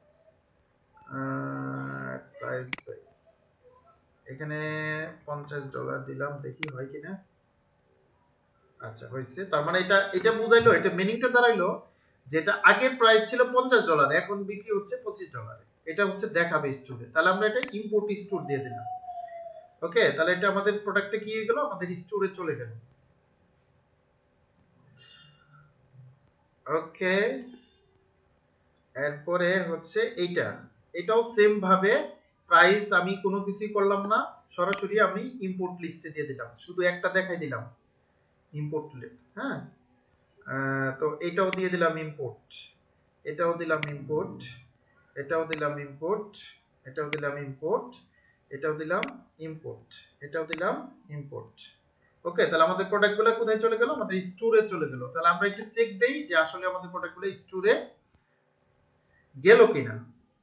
প্রাইস এখানে $50 দিলাম, দেখি হয় কিনা। আচ্ছা হয়েছে, তার মানে এটা বুঝাইলো, এটা মিনিংটা দাঁড়াইলো যেটা আগের প্রাইস ছিল $50, এখন বিক্রি হচ্ছে $25। এটা হচ্ছে দেখাবে স্টোরে। তাহলে আমরা এটা ইম্পোর্ট স্টোর দিয়ে দিলাম। ওকে, তাহলে এটা আমাদের প্রোডাক্টে কি হয়ে গেল, আমাদের স্টোরে চলে গেল। ওকে, এরপরে হচ্ছে এটাও সেম ভাবে প্রাইস আমি কোনো কিছু করলাম না, সরাসরি আমি ইম্পোর্ট লিস্টে দিয়ে দিলাম, শুধু একটা দেখাই দিলাম ইম্পোর্ট লিস্ট। হ্যাঁ, তো এটাও দিয়ে দিলাম ইম্পোর্ট, এটাও দিলাম ইম্পোর্ট, এটাও দিলাম ইম্পোর্ট, এটাও দিলাম ইম্পোর্ট, এটাও দিলাম ইম্পোর্ট, এটাও দিলাম ইম্পোর্ট। ওকে, তাহলে আমাদের প্রোডাক্টগুলো কোথায় চলে গেল, আমাদের স্টোরে চলে গেল। তাহলে আমরা একটু চেক দেই যে আসলে আমাদের প্রোডাক্টগুলো স্টোরে গেল কিনা।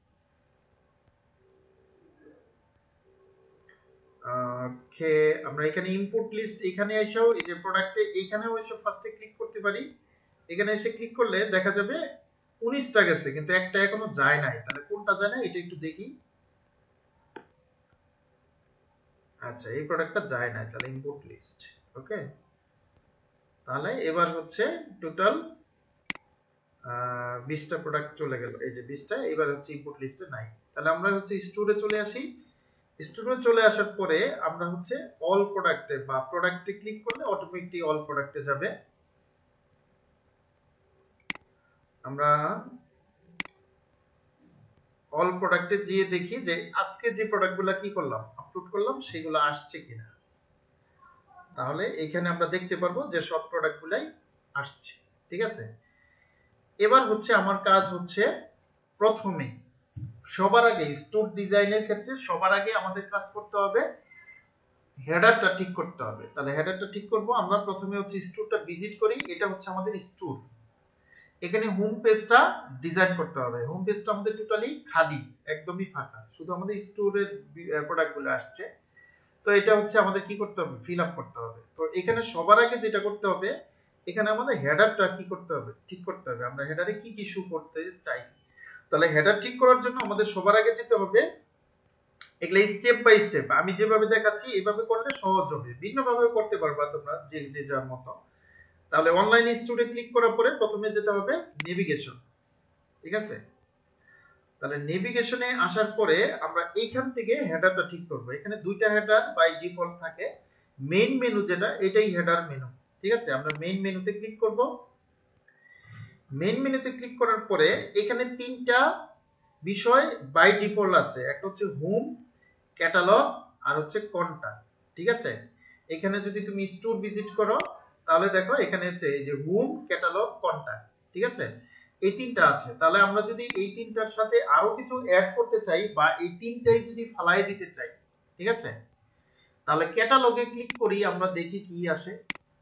ওকে, আমরা এখানে ইনপুট লিস্ট, এখানে এসেও এই যে প্রোডাক্টে এইখানেও এসে ফার্স্টে ক্লিক করতে পারি। এখানে এসে ক্লিক করলে দেখা যাবে 19টা গেছে, কিন্তু একটা এখনো যায় নাই। তাহলে কোনটা যায় না এটা একটু দেখি। আচ্ছা, এই প্রোডাক্টটা যায় নাই, তাহলে ইনপুট লিস্ট। ওকে, তাহলে এবার হচ্ছে টোটাল 20টা প্রোডাক্ট চলে গেল, এই যে 20টা, এবার হচ্ছে ইনপুট লিস্টে নাই। তাহলে আমরা হচ্ছে স্টোরে চলে আসি। স্টোরে চলে আসার পরে আমরা হচ্ছে অল প্রোডাক্টে বা প্রোডাক্টে ক্লিক করলে অটোমেটিক অল প্রোডাক্টে যাবে। আমরা অল প্রোডাক্টে গিয়ে দেখি যে আজকে যে প্রোডাক্টগুলো কি করলাম, আপলোড করলাম, সেগুলো আসছে কিনা। তাহলে এখানে আমরা দেখতে পারবো যে সব প্রোডাক্টগুলাই আসছে, ঠিক আছে? এবার হচ্ছে আমার কাজ হচ্ছে প্রথমে সবার আগে স্টোর ডিজাইনের ক্ষেত্রে সবার আগে আমাদের কাজ করতে হবে হেডারটা ঠিক করতে হবে। তাহলে হেডারটা ঠিক করব আমরা প্রথমে হচ্ছে স্টোরটা ভিজিট করি। এটা হচ্ছে আমাদের স্টোর। এখানে হোম পেজটা ডিজাইন করতে হবে। হোম পেজটা আমাদের টোটালি খালি, একদমই ফাঁকা, শুধু আমাদের স্টোরের প্রোডাক্টগুলো আসছে। তো এটা হচ্ছে আমাদের কি করতে হবে, ফিল আপ করতে হবে। তো এখানে সবার আগে যেটা করতে হবে, এখানে আমাদের হেডারটা কি করতে হবে, ঠিক করতে হবে। আমরা হেডারে কি কি শো করতে চাই। তাহলে হেডার ঠিক করার জন্য আমাদের সবার আগে যেতে হবে, এগুলা স্টেপ বাই স্টেপ আমি যেভাবে দেখাচ্ছি এইভাবে করলে সহজ হবে। ভিন্নভাবে করতে পারবা তোমরা যে যে যার মতো। তাহলে অনলাইন স্টোরে ক্লিক করার পরে প্রথমে যেতে হবে নেভিগেশন, ঠিক আছে। তাহলে নেভিগেশনে আসার পরে আমরা এইখান থেকে হেডারটা ঠিক করব। এখানে দুইটা হেডার বাই ডিফল্ট থাকে। মেইন মেনু যেটা, এটাই হেডার মেনু, ঠিক আছে। আমরা মেইন মেনুতে ক্লিক করব। মেইন মেনুতে ক্লিক করার পরে এখানে তিনটা বিষয় বাই ডিফল্ট আছে। একটা হচ্ছে হোম, ক্যাটালগ আর হচ্ছে কন্টাক্ট, ঠিক আছে। এখানে যদি তুমি স্টোর ভিজিট করো তাহলে দেখো এখানে হচ্ছে এই যে হোম, ক্যাটালগ, কন্টাক্ট, ঠিক আছে। এই তিনটা আছে। তাহলে আমরা যদি এই তিনটার সাথে আরো কিছু অ্যাড করতে চাই বা এই তিনটাই যদি ফালাই দিতে চাই, ঠিক আছে, তাহলে ক্যাটালগে ক্লিক করি, আমরা দেখি কি আসে।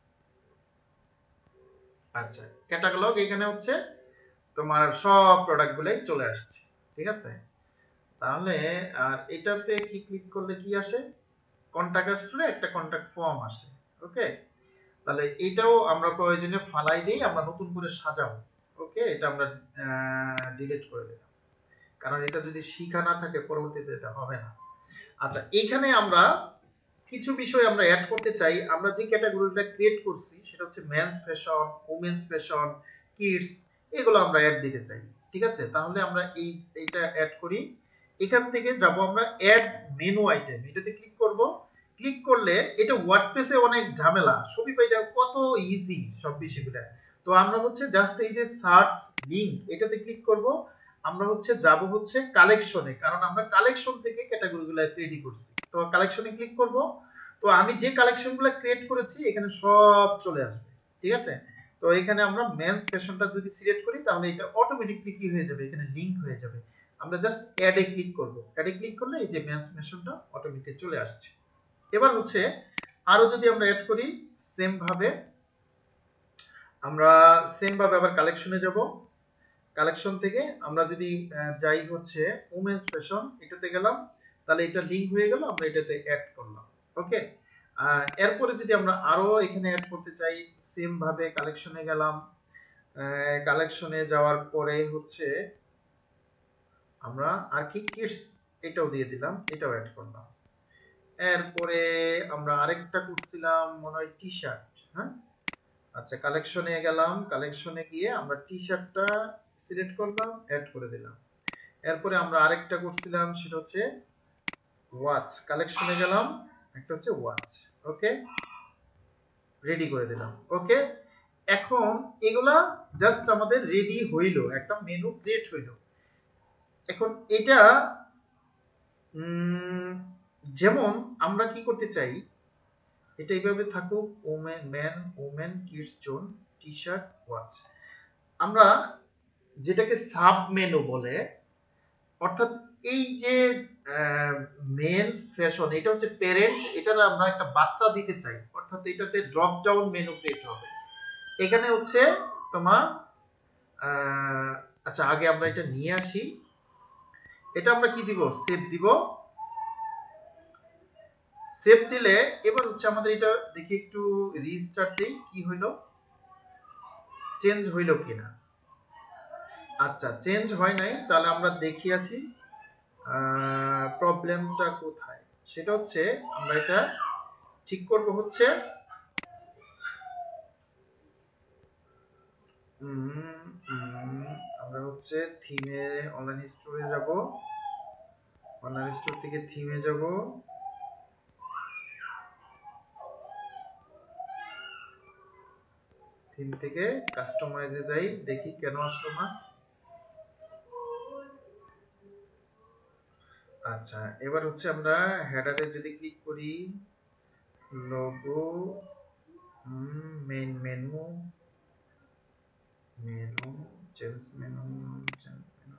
আচ্ছা, ক্যাটালগ এখানে হচ্ছে তোমার সব প্রোডাক্টগুলাই চলে আসছে, ঠিক আছে। তাহলে আর এটাতে কি ক্লিক করলে কি আসে, কন্টাক্ট আসলে একটা কন্টাক্ট ফর্ম আসে। ওকে, তাহলে এটাও আমরা প্রয়োজনে ফালাই দিই, আমরা নতুন করে সাজাবো। ওকে, এটা আমরা ডিলিট করে দিলাম, কারণ এটা যদি শিখা না থাকে পরবর্তীতে এটা হবে না। আচ্ছা, এখানে আমরা কিছু বিষয় আমরা অ্যাড করতে চাই। আমরা যে ক্যাটাগরিটা ক্রিয়েট করছি সেটা হচ্ছে men's fashion, women's fashion, kids, এগুলো আমরা অ্যাড দিতে চাই, ঠিক আছে। তাহলে আমরা এইটা অ্যাড করি। এখান থেকে যাব আমরা অ্যাড মেনু আইটেম, এটাতে ক্লিক করব। ক্লিক করলে এটা ওয়ার্ডপ্রেসে অনেক ঝামেলা, শপিফাই দেখো কত ইজি সব বিষয়গুলো। তো আমরা হচ্ছে জাস্ট এই যে সার্চ লিংক, এটাতে ক্লিক করব। আমরা হচ্ছে যাব হচ্ছে কালেকশনে, কারণ আমরা কালেকশন থেকে ক্যাটাগরিগুলো রেডি করছি। তো কালেকশনে ক্লিক করব। তো আমি যে কালেকশনগুলো ক্রিয়েট করেছি এখানে সব চলে আসবে, ঠিক আছে। তো এখানে আমরা মেন্স ফ্যাশনটা যদি সিলেক্ট করি তাহলে এটা অটোমেটিকলি কি হয়ে যাবে, এখানে লিংক হয়ে যাবে। আমরা জাস্ট অ্যাডে ক্লিক করব। অ্যাডে ক্লিক করলে এই যে মেন্স ফ্যাশনটা অটোমেটিক চলে আসছে। এবার হচ্ছে আরো যদি আমরা অ্যাড করি সেম ভাবে, আমরা সেম ভাবে আবার কালেকশনে যাব। কালেকশন থেকে আমরা যদি যাই হচ্ছে ওমেন্স ফ্যাশন, এটাতে গেলাম, তাহলে এটা লিংক হয়ে গেল, আমরা এটাতে অ্যাড করলাম। ওকে, এরপরে যদি আমরা আরো এখানে অ্যাড করতে চাই সেম ভাবে কালেকশনে গেলাম। কালেকশনে যাওয়ার পরে হচ্ছে আমরা আর কি কিডস এটাও দিয়ে দিলাম, এটাও অ্যাড করলাম। এরপরে আমরা আরেকটা করছিলাম মনে হয় টি শার্ট। হ্যাঁ, আচ্ছা, কালেকশনে গেলাম, কালেকশনে গিয়ে আমরা টি শার্টটা সিলেক্ট করলাম, অ্যাড করে দিলাম। এরপরে আমরা আরেকটা করছিলাম সেটা হচ্ছে ওয়াচ, কালেকশনে গেলাম, একটা হচ্ছে ওয়াচ। ওকে, রেডি করে দিলাম। ওকে, এখন এগুলা জাস্ট আমাদের রেডি হইলো, একটা মেনু ক্রিয়েট হইলো। এখন এটা যেমন আমরা কি করতে চাই, এটা এইভাবে থাকুক, women, man, women, kids zone, T shirt, watch. আমরা যেটাকে সাব মেনু বলে, অর্থাৎ এই যে মেন্স ফ্যাশন, এটা হচ্ছে প্যারেন্ট, এটার আমরা একটা বাচ্চা দিতে চাই, অর্থাৎ এটাতে ড্রপ ডাউন মেনু ক্রিয়েট হবে। এখানে হচ্ছে তোমার আচ্ছা, আগে আমরা এটা নিয়ে আসি। এটা আমরা কি দিব, সেভ দিব। সেভ দিলে এবার হচ্ছে আমাদের এটা দেখি একটু রিস্টার্ট দেই, কি হইলো, চেঞ্জ হইলো কিনা। আচ্ছা, চেঞ্জ হয় নাই, তাহলে আমরা দেখি আসি প্রবলেমটা কোথায়। সেটা হচ্ছে আমরা এটা ঠিক করব হচ্ছে আমরা হচ্ছে থিমে, অনলাইন স্টোরে যাব, অনলাইন স্টোর থেকে থিমে যাব, থিম থেকে কাস্টমাইজে যাই, দেখি কেন আসলো না। আচ্ছা, এবার হচ্ছে আমরা হেডারে যদি ক্লিক করি, logo, main menu, menu, change menu, change menu,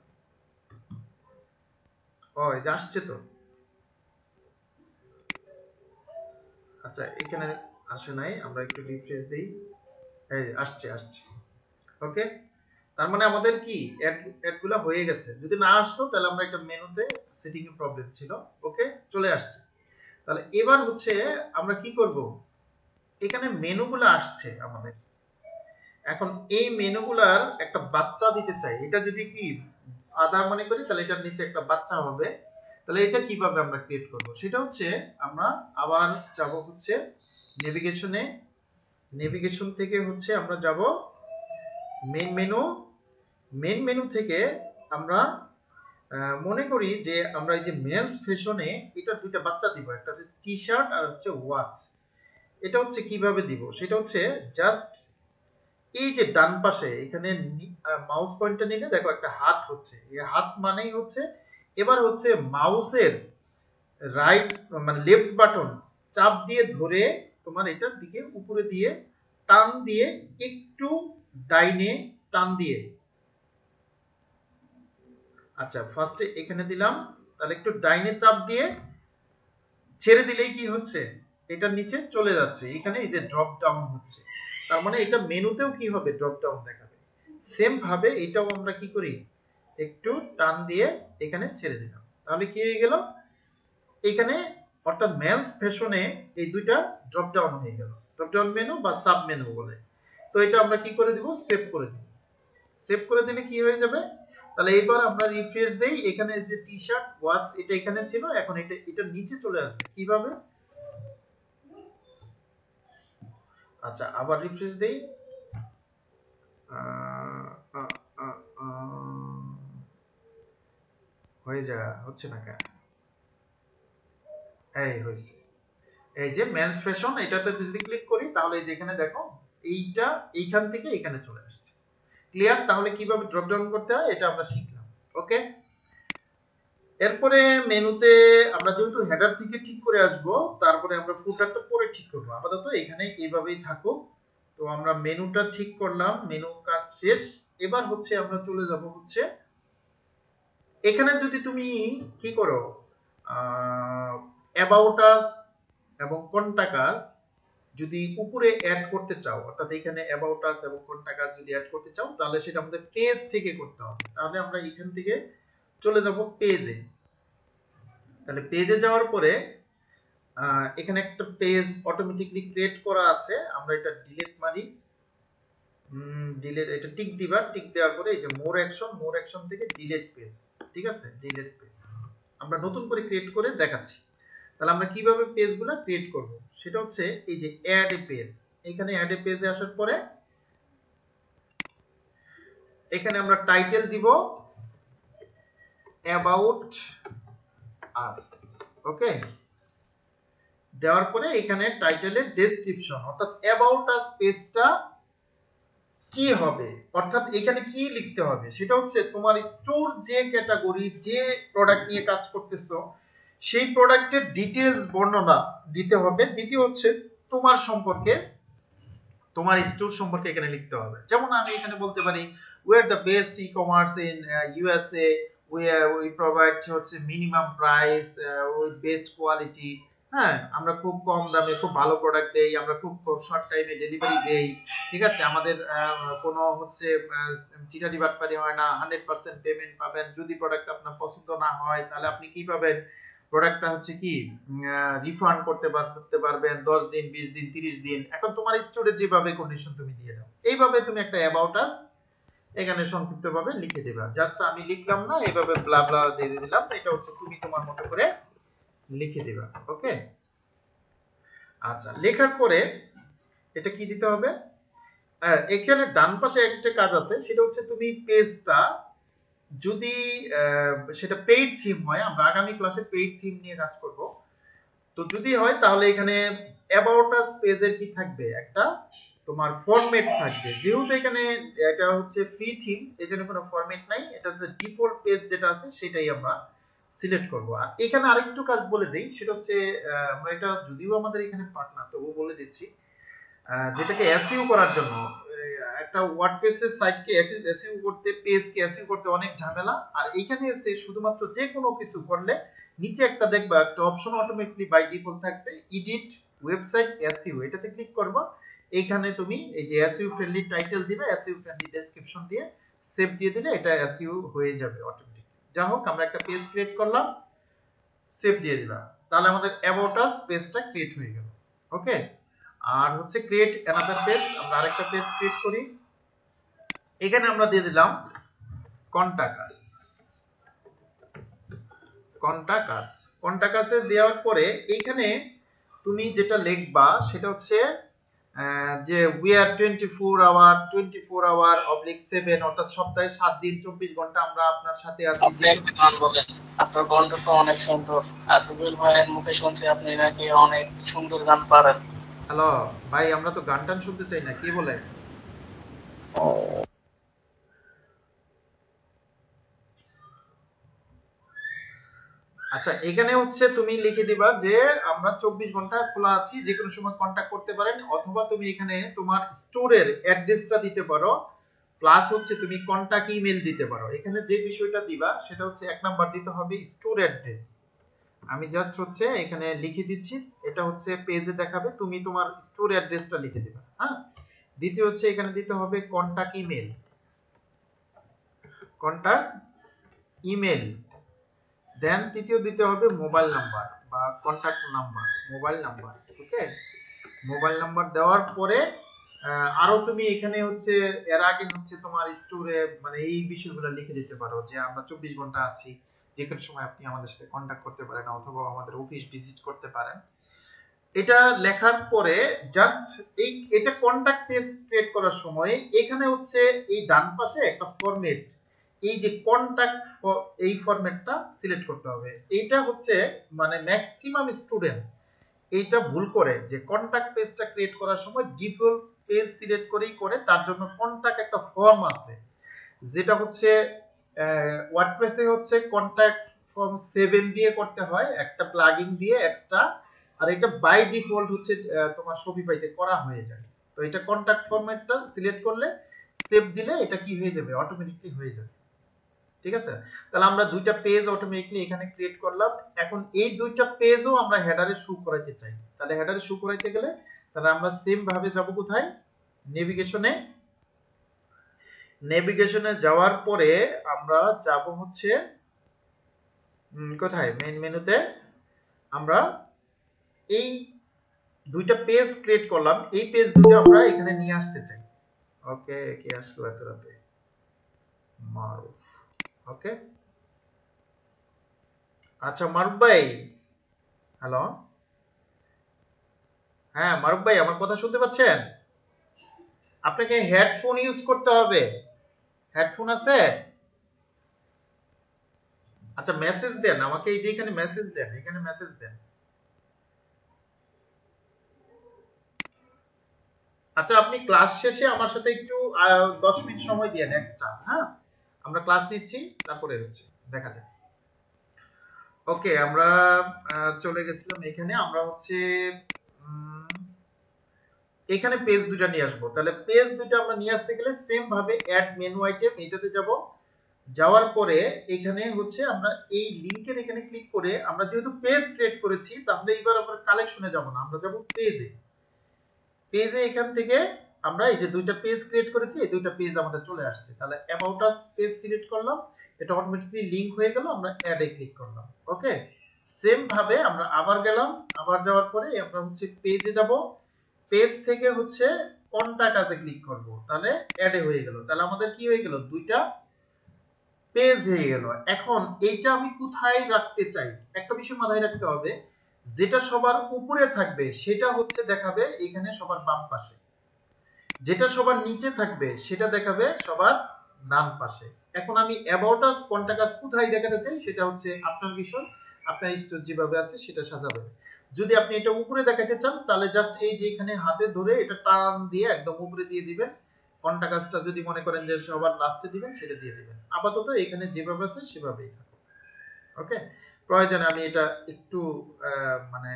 ও এই যে আসছে তো। আচ্ছা এখানে আসে নাই, আমরা একটু রিফ্রেশ দেই। এই আসছে আসছে। ওকে, তার মানে আমাদের কি অ্যাডগুলো হয়ে গেছে। যদি না আসতো তাহলে আমরা একটা মেনুতে সেটিং এর প্রবলেম ছিল। ওকে, চলে আসছে। তাহলে এবার হচ্ছে আমরা কি করব, এখানে মেনুগুলো আসছে আমাদের। এখন এই মেনুগুলার একটা বাচ্চা দিতে চাই। এটা যদি কি আদার মনে করি তাহলে এটার নিচে একটা বাচ্চা হবে। তাহলে এটা কিভাবে আমরা ক্রিয়েট করব, সেটা হচ্ছে আমরা আবার যাব হচ্ছে নেভিগেশনে। নেভিগেশন থেকে হচ্ছে আমরা যাব মেইন মেনু। মেইন মেনু থেকে আমরা মনে করি যে আমরা এই যে মেন্স ফ্যাশনে এটা দুইটা বাচ্চা দিব, একটা হচ্ছে টি শার্ট আর হচ্ছে ওয়াচ। এটা হচ্ছে কিভাবে দিব, সেটা হচ্ছে জাস্ট এই যে ডান পাশে এখানে মাউস পয়েন্টার নিলে দেখো একটা হাত হচ্ছে, এই হাত মানেই হচ্ছে এবার হচ্ছে মাউসের রাইট মানে লেফট বাটন চাপ দিয়ে ধরে তোমার এটার দিকে উপরে দিয়ে টান দিয়ে একটু ডাইনে টান দিয়ে, আচ্ছা ফার্স্টে এখানে দিলাম, তাহলে একটু ডাইনে চাপ দিয়ে ছেড়ে দিলেই কি হচ্ছে, এটার নিচে চলে যাচ্ছে। এখানে এই যে ড্রপ ডাউন হচ্ছে, তার মানে এটা মেনুতেও কি হবে, ড্রপ ডাউন দেখাবে। সেম ভাবে এটাও আমরা কি করি, একটু টান দিয়ে এখানে ছেড়ে দিলাম, তাহলে কি হয়ে গেল এখানে, অর্থাৎ মেন্স ফ্যাশনে এই দুইটা ড্রপ ডাউন হয়ে গেল, ড্রপ ডাউন মেনু বা সাব মেনু বলে। তো এটা আমরা কি করে দিব, সেভ করে দিব। সেভ করে দিলে কি হয়ে যাবে, তাহলে এবার আমরা রিফ্রেশ দেই, এখানে যে টি শার্ট ওয়াচ এটা এখানে ছিল, এখন এটা এটার নিচে চলে আসবে কিভাবে। আচ্ছা আবার রিফ্রেশ দেই, হয়ে যা হচ্ছে না কেন, এই হয়েছে। এই যে মেন্স ফ্যাশন এটাতে যদি ক্লিক করি তাহলে এই যে এখানে দেখো এইটা এইখান থেকে এখানে চলে আসছে। ক্লিয়ার? তাহলে কিভাবে ড্রপ ডাউন করতে হয় এটা আমরা শিখলাম। ওকে, এরপরে মেনুতে আমরা যেহেতু হেডার থেকে ঠিক করে আসব, তারপরে আমরা ফুটারটা পরে ঠিক করব। আপাতত এখানে এইভাবেই থাকুক। তো আমরা মেনুটা ঠিক করলাম, মেনু কাজ শেষ। এবার হচ্ছে আমরা চলে যাব হচ্ছে এখানে যদি তুমি কি করো অ্যাবাউট আস এবং কন্টাক্ট আস যদি উপরে অ্যাড করতে চাও, অর্থাৎ এখানে অ্যাবাউট আস এবং কন্টাক্ট আস যদি অ্যাড করতে চাও তাহলে সেটা আমাদের পেজ থেকে করতে হবে। তাহলে আমরা এখান থেকে চলে যাব পেজে। তাহলে পেজে যাওয়ার পরে এখানে একটা পেজ অটোমেটিক্যালি ক্রিয়েট করা আছে, আমরা এটা ডিলিট মারি। ডিলিট, এটা টিক দিবা, টিক দেওয়ার পরে এই যে মোর অ্যাকশন থেকে ডিলিট পেজ, ঠিক আছে, ডিলিট পেজ আমরা নতুন করে ক্রিয়েট করে দেখাচ্ছি। তাহলে আমরা কিভাবে পেজগুলো ক্রিয়েট করব সেটা হচ্ছে এই যে অ্যাড এ পেজ, এখানে অ্যাড এ পেজে আসার পরে এখানে আমরা টাইটেল দিব অ্যাবাউট আস। ওকে, দেওয়ার পরে এখানে টাইটেলের ডেসক্রিপশন অর্থাৎ অ্যাবাউট আস পেজটা কি হবে, অর্থাৎ এখানে কি লিখতে হবে সেটা হচ্ছে তোমার স্টোর যে ক্যাটাগরি যে প্রোডাক্ট নিয়ে কাজ করতেছো সেই প্রোডাক্টের ডিটেইলস বর্ণনা দিতে হবে। দ্বিতীয় হচ্ছে তোমার সম্পর্কে, তোমার স্টোর সম্পর্কে এখানে লিখতে হবে। যেমন আমি এখানে বলতে পারি we are the best e-commerce in USA, we provide হচ্ছে minimum price with best quality, হ্যাঁ আমরা খুব কম দামে খুব ভালো প্রোডাক্ট দেই, আমরা খুব শর্ট টাইমে ডেলিভারি দেই, ঠিক আছে, আমাদের কোনো হচ্ছে চিটারি বাটপারি হয় না, 100% পেমেন্ট পাবেন। যদি প্রোডাক্ট আপনার পছন্দ না হয় তাহলে আপনি কি পাবেন, প্রোডাক্টটা হচ্ছে কি রিফান্ড করতে পারবেন 10 দিন 20 দিন 30 দিন। এখন তোমার স্টোরে যেভাবে কন্ডিশন তুমি দিয়ে দাও, এইভাবে তুমি একটা অ্যাবাউট আস এখানে সংক্ষিপ্তভাবে লিখে দিবা। জাস্ট আমি লিখলাম না, এইভাবে ব্লা ব্লা দিয়ে দিলাম, এটা হচ্ছে তুমি তোমার মতো করে লিখে দিবা। ওকে, আচ্ছা লেখার পরে এটা কি দিতে হবে, এখানে ডান পাশে একটা কাজ আছে, সেটা হচ্ছে তুমি পেজটা যদি সেটা পেইড থিম হয়, আমরা আগামী ক্লাসে পেইড থিম নিয়ে কাজ করব, তো যদি হয় তাহলে এখানে অ্যাবাউট আস পেজের কি থাকবে, একটা তোমার ফরম্যাট থাকবে। যেহেতু এখানে এটা হচ্ছে ফ্রি থিম এজন্য কোনো ফরম্যাট নাই, এটা হচ্ছে ডিফল্ট পেজ যেটা আছে সেটাই আমরা সিলেক্ট করব। আর এখানে আরেকটু কাজ বলে দেই, সেটা হচ্ছে আমরা এটা যদিও আমাদের এখানে পার্ট না তবুও বলে দিচ্ছি, যেটাকে এসইও করার জন্য একটা ওয়ার্ডপ্রেসের সাইটকে এসইও করতে, পেজকে এসইও করতে অনেক ঝামেলা। আর এইখানে এসে শুধুমাত্র যে কোনো কিছু করলে নিচে একটা দেখবা একটা অপশন অটোমেটিক্যালি বাই ডিফল্ট থাকবে, এডিট ওয়েবসাইট এসইও এটাতে ক্লিক করব। এইখানে তুমি এই যে এসইও ফ্রেন্ডলি টাইটেল দিবে, এসইও ফ্রেন্ডলি ডেসক্রিপশন দিয়ে সেভ দিয়ে দিলে এটা এসইও হয়ে যাবে অটোমেটিক। যা হোক আমরা একটা পেজ ক্রিয়েট করলাম, সেভ দিয়ে দিলাম, তাহলে আমাদের অ্যাবাউট আস পেজটা ক্রিয়েট হয়ে গেল। ওকে, আর হচ্ছে ক্রিয়েট অ্যানাদার পেজ, আমরা আরেকটা পেজ ক্রিয়েট করি। এখানে আমরা দিয়ে দিলাম কন্টাক্ট আস। কন্টাক্ট আসে দেওয়ার পরে এইখানে তুমি যেটা লিখবা সেটা হচ্ছে যে উই আর 24 আওয়ার / 7, অর্থাৎ সপ্তাহে 7 দিন 24 ঘন্টা আমরা আপনার সাথে আছি। আপনি একটা গান বলেন, আপনার কণ্ঠ তো অনেক সুন্দর। আর রুবেল ভাইয়ের মুখে শুনছি আপনি নাকি অনেক সুন্দর গান পারেন। হ্যালো ভাই, আমরা তো গান টান শুনতে চাই না, কি বলে? আচ্ছা, এখানে হচ্ছে তুমি লিখে দিবা যে আমরা 24 ঘন্টা খোলা আছি, যে কোনো সময় কন্টাক্ট করতে পারেন, অথবা তুমি এখানে তোমার স্টোরের অ্যাড্রেসটা দিতে পারো, প্লাস হচ্ছে তুমি কন্টাক্ট ইমেল দিতে পারো। এখানে যে বিষয়টা দিবা সেটা হচ্ছে 1 নাম্বার দিতে হবে স্টোর অ্যাড্রেস। আমি জাস্ট হচ্ছে এখানে লিখে দিচ্ছি, এটা হচ্ছে পেজে দেখাবে, তুমি তোমার স্টোর অ্যাড্রেসটা লিখে দিবা। হ্যাঁ, দ্বিতীয় হচ্ছে এখানে দিতে হবে কন্টাক্ট ইমেল, দেন তৃতীয় দিতে হবে মোবাইল নাম্বার বা contact number, mobile number. Okay, mobile number দেওয়ার পরে আরো তুমি এখানে হচ্ছে এর আগে হচ্ছে তোমার স্টোরে মানে এই বিষয়গুলো লিখে দিতে পারো যে আমরা 24 ঘন্টা আছি, যে কোনো সময় আপনি আমাদের সাথে কন্টাক্ট করতে পারেন অথবা আমাদের অফিস ভিজিট করতে পারেন। এটা লেখার পরে জাস্ট এটা কন্টাক্ট পেজ ক্রিয়েট করার সময় এখানে হচ্ছে এই ডান পাশে একটা ফরম্যাট, এই যে কন্টাক্ট, এই ফরম্যাটটা সিলেক্ট করতে হবে। এইটা হচ্ছে মানে ম্যাক্সিমাম স্টুডেন্ট এইটা ভুল করে যে কন্টাক্ট পেজটা ক্রিয়েট করার সময় ডিফল্ট পেজ সিলেক্ট করেই করে, তার জন্য কন্টাক্ট একটা ফর্ম আছে যেটা হচ্ছে ওয়ার্ডপ্রেসে হচ্ছে কন্টাক্ট ফর্ম 7 দিয়ে করতে হয়, একটা প্লাগইন দিয়ে এক্সট্রা, আর এটা বাই ডিফল্ট হচ্ছে তোমার শপিফাইতে করা হয়ে যায়। তো এটা কন্টাক্ট ফরম্যাটটা সিলেক্ট করলে সেভ দিলে এটা কি হয়ে যাবে, অটোমেটিকলি হয়ে যাবে। ঠিক আছে, তাহলে আমরা দুইটা পেজ অটোমেটিকলি এখানে ক্রিয়েট করলাম। এখন এই দুইটা পেজও আমরা হেডারে শো করাইতে চাই, তাহলে হেডারে শো করাইতে গেলে তাহলে আমরা সেম ভাবে যাব কোথায়, নেভিগেশনে যাওয়ার পরে আমরা যাব হচ্ছে কোথায়, মেইন মেনুতে আমরা এই দুইটা পেজ ক্রিয়েট করলাম, এই পেজ দুটো আমরা এখানে নিয়ে আসতে চাই। ওকে, কি আসলো এত রাতে? মারুফ। ওকে, আচ্ছা মারুফ ভাই, হ্যালো, হ্যাঁ মারুফ ভাই আমার কথা শুনতে পাচ্ছেন? আপনাকে হেডফোন ইউজ করতে হবে, হেডফোন আছে? আচ্ছা মেসেজ দেন আমাকে, এই যে এখানে মেসেজ দেন, এখানে মেসেজ দেন। আচ্ছা আপনি ক্লাস শেষে আমার সাথে একটু 10 মিনিট সময় দিয়ে এক্সট্রা, হ্যাঁ আমরা ক্লাস নিচ্ছি, তারপরে হচ্ছে দেখা যাক। ওকে, আমরা চলে গেছিলাম এখানে, আমরা হচ্ছে এখানে পেজ দুটো নিয়ে আসবো। তাহলে পেজ দুটো আমরা নিয়ে আসতে গেলে সেম ভাবে অ্যাড মেনু আইটেম এটাতে যাব, যাওয়ার পরে এখানে হচ্ছে আমরা এই লিংকের এখানে ক্লিক করে, আমরা যেহেতু পেজ ক্রিয়েট করেছি তাহলে এবার আমরা কালেকশনে যাব না, আমরা যাব পেজে। এখান থেকে আমরা এই যে দুইটা পেজ ক্রিয়েট করেছি, এই দুইটা পেজ আমাদের চলে আসছে। তাহলে অ্যাবাউট আস পেজ সিলেক্ট করলাম, এটা অটোমেটিক্যালি লিংক হয়ে গেল, আমরা অ্যাড এ ক্লিক করলাম। ওকে, সেম ভাবে আমরা আবার গেলাম, আবার যাওয়ার পরে আমরা হচ্ছে পেজে যাব, পেজ থেকে হচ্ছে কন্টাক্ট আসে ক্লিক করব, তাহলে অ্যাড এ হয়ে গেল। তাহলে আমাদের কি হয়ে গেল, দুইটা পেজ হয়ে গেল। এখন এইটা আমি কোথায় রাখতে চাই, একটা বিষয় মাথায় রাখতে হবে, যেটা সবার উপরে থাকবে সেটা হচ্ছে দেখাবে এখানে সবার বাম পাশে, যেটা সবার নিচে থাকবে সেটা দেখাবে সবার ডান পাশে। এখন আমি অ্যাবাউট আস কন্টাক্ট আস কোথায় দেখাতে চাই সেটা হচ্ছে আপনার বিষয়, আপনার স্টোর যেভাবে আছে সেটা সাজাবেন। যদি আপনি এটা উপরে দেখাতে চান তাহলে জাস্ট এই যে এখানে হাতে ধরে এটা টান দিয়ে একদম উপরে দিয়ে দিবেন, কন্টাক্ট আসটা যদি মনে করেন যে সবার লাস্টে দিবেন সেটা দিয়ে দিবেন। আপাতত এখানে যেভাবে আছে সেভাবেই থাকুক। ওকে, প্রয়োজনে আমি এটা একটু মানে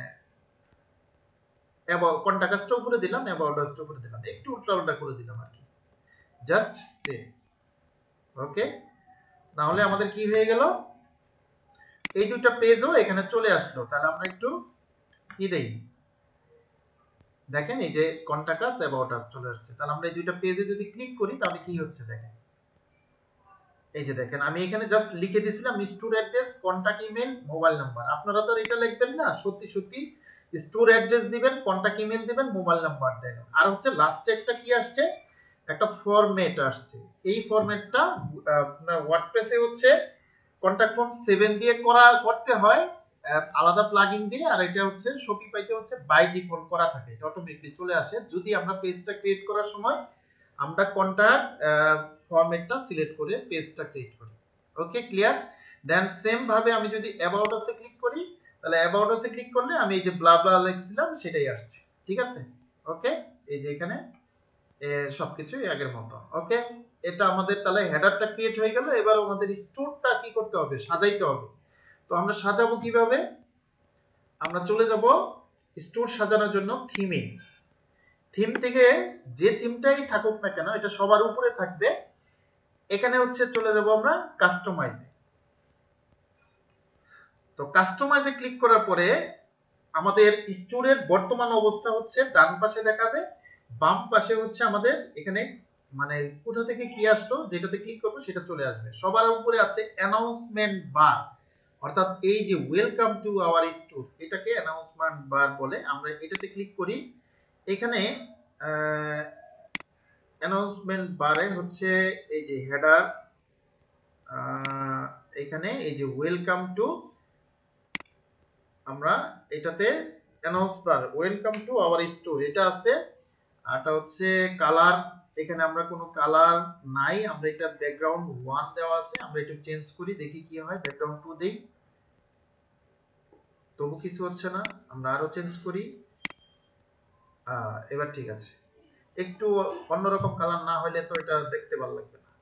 কন্টাক্ট আসটা উপরে দিলাম, অ্যাবাউট আসটা উপরে দিলাম, একটু উল্টা করে দিলাম আর কি, জাস্ট সে। ওকে, তাহলে আমাদের কি হয়ে গেল, এই দুটো পেজও এখানে চলে আসলো। তাহলে আমরা একটু কি দেই, দেখেন এই যে কন্টাক্ট আস, অ্যাবাউট আস চলে আসছে। তাহলে আমরা এই দুইটা পেজে যদি ক্লিক করি তাহলে কি হচ্ছে দেখেন, এই যে দেখেন আমি এখানে জাস্ট লিখে দিয়েছিলাম store address, contact email, mobile number. আপনারা তো আর এটা লিখবেন না, সত্যি সত্যি স্টোর অ্যাড্রেস দিবেন, কন্টাক্ট ইমেল দিবেন, মোবাইল নাম্বার দেন। আর হচ্ছে লাস্টে একটা কি আসছে, একটা ফরম্যাট আসছে। এই ফরম্যাটটা আপনার ওয়ার্ডপ্রেসে হচ্ছে কন্টাক্ট ফর্ম 7 দিয়ে করতে হয় আলাদা প্লাগইন দিয়ে, আর এটা হচ্ছে শপিফাইতে হচ্ছে বাই ডিফল্ট করা থাকে, এটা অটোমেটিক্যালি চলে আসে যদি আমরা পেজটা ক্রিয়েট করার সময় আমরা কন্টাক্ট ফরম্যাটটা সিলেক্ট করে পেজটা ক্রিয়েট করি। ওকে, ক্লিয়ার? দেন সেম ভাবে আমি যদি অ্যাবাউট আসে ক্লিক করি, তাহলে অ্যাবাউট আসে ক্লিক করলে আমি এই যে ব্লা ব্লা লিখছিলাম সেটাই আসছে। ঠিক আছে, ওকে, এই যে এখানে সবকিছু আগের মতো। ওকে, এটা আমাদের তাহলে হেডারটা ক্রিয়েট হয়ে গেল। এবার আমাদের স্টোরটা কি করতে হবে, সাজাইতে হবে। তো আমরা সাজাবো কিভাবে, আমরা চলে যাব স্টোর সাজানোর জন্য থিমে। থিম থেকে যে থিমটাই থাকুক না কেন এটা সবার উপরে থাকবে। এখানে হচ্ছে চলে যাব আমরা কাস্টমাইজে। তো কাস্টমাইজে ক্লিক করার পরে আমাদের স্টোরের বর্তমান অবস্থা হচ্ছে ডান পাশে দেখাবে, বাম পাশে হচ্ছে আমাদের এখানে মানে কোথা থেকে কি আসলো যেটাতে ক্লিক করবো সেটা চলে আসবে। সবার উপরে আছে অ্যানাউন্সমেন্ট বার, অর্থাৎ এই যে ওয়েলকাম টু আওয়ার স্টোর, এটাকে অ্যানাউন্সমেন্ট বার বলে। আমরা এটাতে ক্লিক করি, এখানে অ্যানাউন্সমেন্ট বারে হচ্ছে এই যে হেডার, এখানে এই যে ওয়েলকাম টু, আমরা এটাতে announce bar welcome to our store এটা আছে। আরটা হচ্ছে কালার, এখানে আমরা কোনো কালার নাই, আমরা এটা ব্যাকগ্রাউন্ড 1 দেওয়া আছে, আমরা এটা চেঞ্জ করি দেখি কি হয়, ব্যাকগ্রাউন্ড 2 দেই, তবু কিছু হচ্ছে না, আমরা আরো চেঞ্জ করি। এবার ঠিক আছে, একটু অন্যরকম কালার না হলে তো এটা দেখতে ভালো লাগবে না।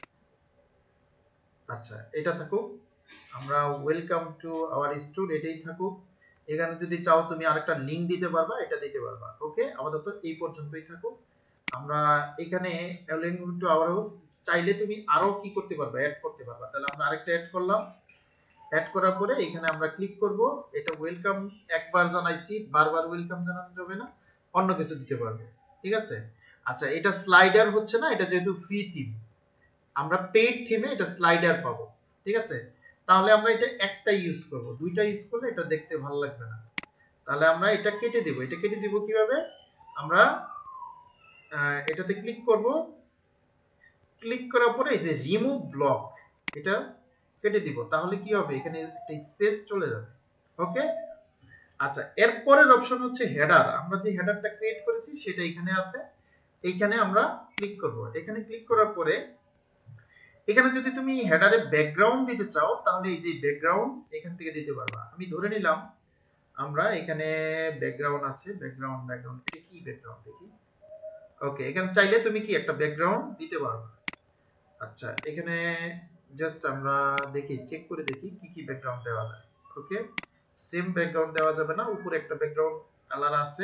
আচ্ছা, এটা থাকুক, আমরা ওয়েলকাম টু আওয়ার স্টোর এটাই থাকুক। এখানে যদি চাও তুমি আরেকটা লিংক দিতে পারবা, এটা দিতে পারবা। ওকে, আপাতত এই পর্যন্তই থাকুক। আমরা এখানে ওয়েলকাম টু আওয়ার হাউস চাইলে তুমি আরো কি করতে পারবা, অ্যাড করতে পারবা। তাহলে আমরা আরেকটা অ্যাড করলাম, অ্যাড করার পরে এখানে আমরা ক্লিক করব। এটা ওয়েলকাম একবার জানাইছি, বারবার ওয়েলকাম জানানো যাবে না, অন্য কিছু দিতে পারবে। ঠিক আছে, আচ্ছা এটা স্লাইডার হচ্ছে না, এটা যেহেতু ফ্রি থিম, আমরা পেইড থিমে এটা স্লাইডার পাবো। ঠিক আছে, তাহলে আমরা এটা একটা ইউজ করব, দুইটা ইউজ করলে এটা দেখতে ভালো লাগবে না। তাহলে আমরা এটা কেটে দিব। এটা কেটে দিব কিভাবে, আমরা এটাতে ক্লিক করব, ক্লিক করার পরে এই যে রিমুভ ব্লক এটা কেটে দিব। তাহলে কি হবে, এখানে একটা স্পেস চলে যাবে। ওকে, আচ্ছা এরপরের অপশন হচ্ছে হেডার। আমরা যে হেডারটা ক্রিয়েট করেছি সেটা এখানে আছে, এইখানে আমরা ক্লিক করব। এখানে ক্লিক করার পরে এখানে যদি তুমি হেডারে ব্যাকগ্রাউন্ড দিতে চাও তাহলে এই যে ব্যাকগ্রাউন্ড এখান থেকে দিতে পারবা। আমি ধরে নিলাম আমরা এখানে ব্যাকগ্রাউন্ড আছে, ব্যাকগ্রাউন্ড এটা কি ব্যাকগ্রাউন্ড দেখি। ওকে, এখানে চাইলে তুমি কি একটা ব্যাকগ্রাউন্ড দিতে পারবা। আচ্ছা এখানে জাস্ট আমরা দেখি, চেক করে দেখি কি কি ব্যাকগ্রাউন্ড দেওয়া যায়। ওকে, সেম ব্যাকগ্রাউন্ড দেওয়া যাবে না, উপরে একটা ব্যাকগ্রাউন্ড কালার আছে,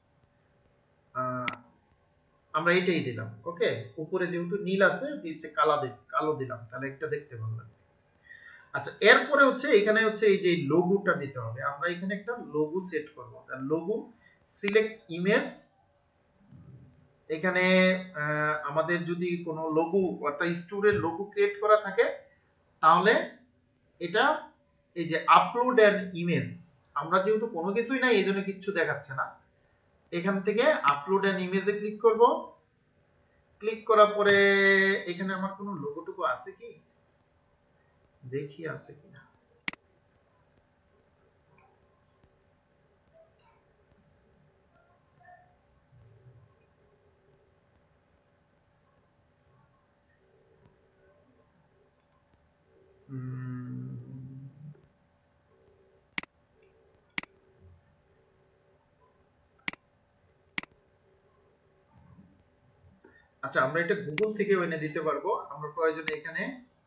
আমরা এটাই দিলাম। ওকে, উপরে যেহেতু নীল আছে নিচে কালো দিলাম, তাহলে একটা দেখতে ভালো লাগবে। আচ্ছা এরপরে হচ্ছে এখানে হচ্ছে এই যে লোগোটা দিতে হবে। আমরা এখানে একটা লোগো সেট করব। তার লোগো সিলেক্ট ইমেজ, এখানে আমাদের যদি কোনো লোগো অর্থাৎ স্টোরের লোগো ক্রিয়েট করা থাকে তাহলে এটা এই যে আপলোড অ্যান ইমেজ, আমরা যেহেতু কোনো কিছুই নাই এইজন্য কিচ্ছু দেখাচ্ছে না, এখান থেকে আপলোড অ্যান ইমেজে ক্লিক করব। ক্লিক করার পরে এখানে আমার কোনো লোগোটুকু আছে কি দেখি, আছে কিনা। আচ্ছা আমরা এটা গুগল থেকে এনে দিতে পারবো। আমরা প্রয়োজনে এখানে